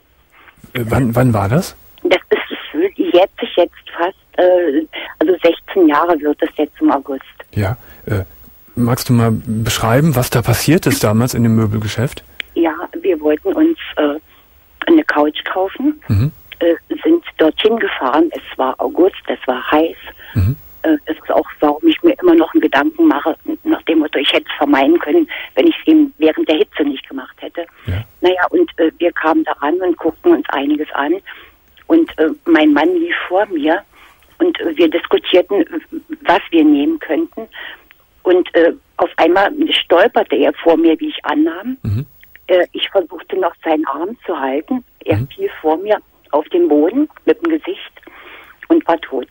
Äh, wann, wann war das? Das ist jetzt sich jetzt fast, äh, also sechzehn Jahre wird es jetzt im August. Ja. Äh, magst du mal beschreiben, was da passiert ist damals in dem Möbelgeschäft? Ja, wir wollten uns äh, eine Couch kaufen, mhm. äh, sind dorthin gefahren. Es war August, es war heiß. Mhm. Äh, das ist auch, warum ich mir immer noch einen Gedanken mache, nach dem Motto, ich hätte es vermeiden können, wenn ich es eben während der Hitze nicht gemacht hätte. Ja. Naja, und äh, wir kamen da ran und guckten uns einiges an. Und äh, mein Mann lief vor mir und äh, wir diskutierten, was wir nehmen könnten. Und äh, auf einmal stolperte er vor mir, wie ich annahm. Mhm. Äh, ich versuchte noch seinen Arm zu halten. Er mhm. fiel vor mir auf den Boden mit dem Gesicht und war tot.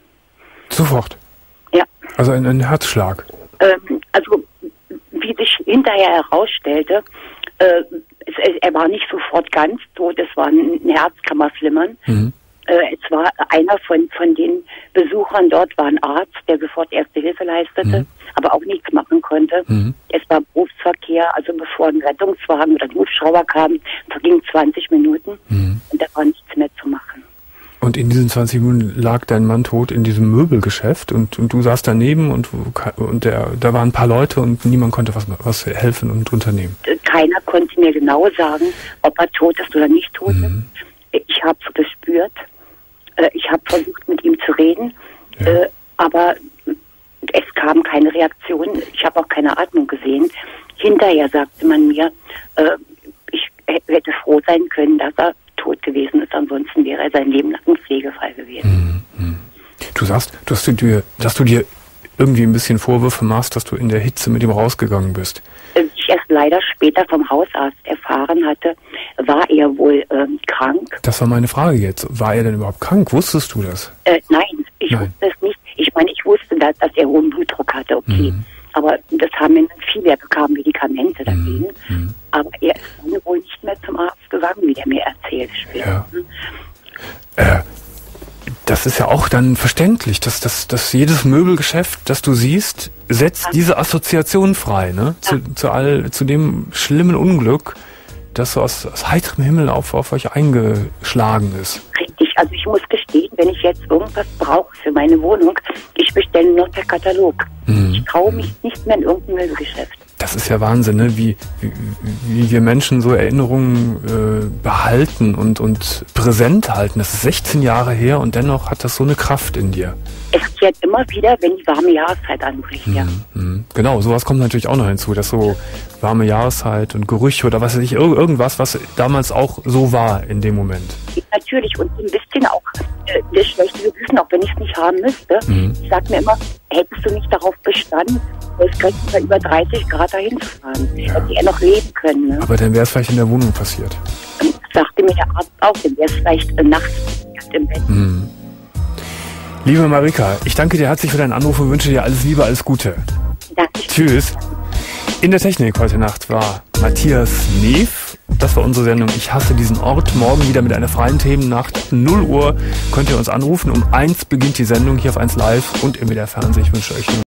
Sofort? Ja. Also ein, ein Herzschlag? Ähm, also wie sich hinterher herausstellte, äh, es, er war nicht sofort ganz tot, es war ein Herzkammerflimmern. Mhm. Äh, es war einer von, von den Besuchern dort, war ein Arzt, der sofort Erste Hilfe leistete, mhm. aber auch nichts machen konnte. Mhm. Es war Berufsverkehr, also bevor ein Rettungswagen oder ein Hubschrauber kam, vergingen zwanzig Minuten mhm. und da war nichts mehr zu machen. Und in diesen zwanzig Minuten lag dein Mann tot in diesem Möbelgeschäft und, und du saßt daneben und, und der, da waren ein paar Leute und niemand konnte was, was helfen und unternehmen. Keiner konnte mir genau sagen, ob er tot ist oder nicht tot mhm. ist. Ich habe es gespürt. Ich habe versucht, mit ihm zu reden, ja. aber es kam keine Reaktion. Ich habe auch keine Atmung gesehen. Hinterher sagte man mir, ich hätte froh sein können, dass er tot gewesen ist. Ansonsten wäre er sein Leben lang ein Pflegefall gewesen. Mhm. Du sagst, dass du dir, dass du dir irgendwie ein bisschen Vorwürfe machst, dass du in der Hitze mit ihm rausgegangen bist. Ich erst leider später vom Hausarzt erfahren hatte, war er wohl ähm, krank. Das war meine Frage jetzt. War er denn überhaupt krank? Wusstest du das? Äh, nein, ich nein. wusste es nicht. Ich meine, ich wusste, dass, dass er hohen Blutdruck hatte, okay. Mhm. Aber das haben wir viele, er bekam Medikamente dagegen. Mhm. Aber er ist dann wohl nicht mehr zum Arzt gegangen, wie der mir erzählt später. Ja. Äh, das ist ja auch dann verständlich, dass, dass, dass jedes Möbelgeschäft, das du siehst, setzt ja. diese Assoziation frei, ne? Zu, ja. zu, all, zu dem schlimmen Unglück, das so aus, aus heiterem Himmel auf, auf euch eingeschlagen ist. Richtig, also ich muss gestehen, wenn ich jetzt irgendwas brauche für meine Wohnung, ich bestelle nur per Katalog. Mhm. Ich traue mich nicht mehr in irgendein Möbelgeschäft. Das ist ja Wahnsinn, ne? wie, wie, wie wir Menschen so Erinnerungen äh, behalten und, und präsent halten. Das ist sechzehn Jahre her und dennoch hat das so eine Kraft in dir. Es kehrt immer wieder, wenn die warme Jahreszeit anbricht, mhm, ja. Mhm. Genau, sowas kommt natürlich auch noch hinzu, dass so warme Jahreszeit und Gerüche oder was weiß ich, irgendwas, was damals auch so war in dem Moment. Natürlich, und ein bisschen auch äh, das schlechte Gewissen, auch wenn ich es nicht haben müsste. Mhm. Ich sage mir immer, hättest du nicht darauf bestanden, es kriegt bei über dreißig Grad dahin zu fahren. Ja. Hätte er noch leben können. Ne? Aber dann wäre es vielleicht in der Wohnung passiert. Das sagte mir der Arzt auch, dann wäre es vielleicht äh, nachts im Bett. Mhm. Liebe Marika, ich danke dir herzlich für deinen Anruf und wünsche dir alles Liebe, alles Gute. Danke. Tschüss. In der Technik heute Nacht war Matthias Neef. Das war unsere Sendung Ich hasse diesen Ort. Morgen wieder mit einer freien Themennacht. null Uhr könnt ihr uns anrufen. Um eins beginnt die Sendung hier auf eins Live und im W D R Fernsehen. Ich wünsche euch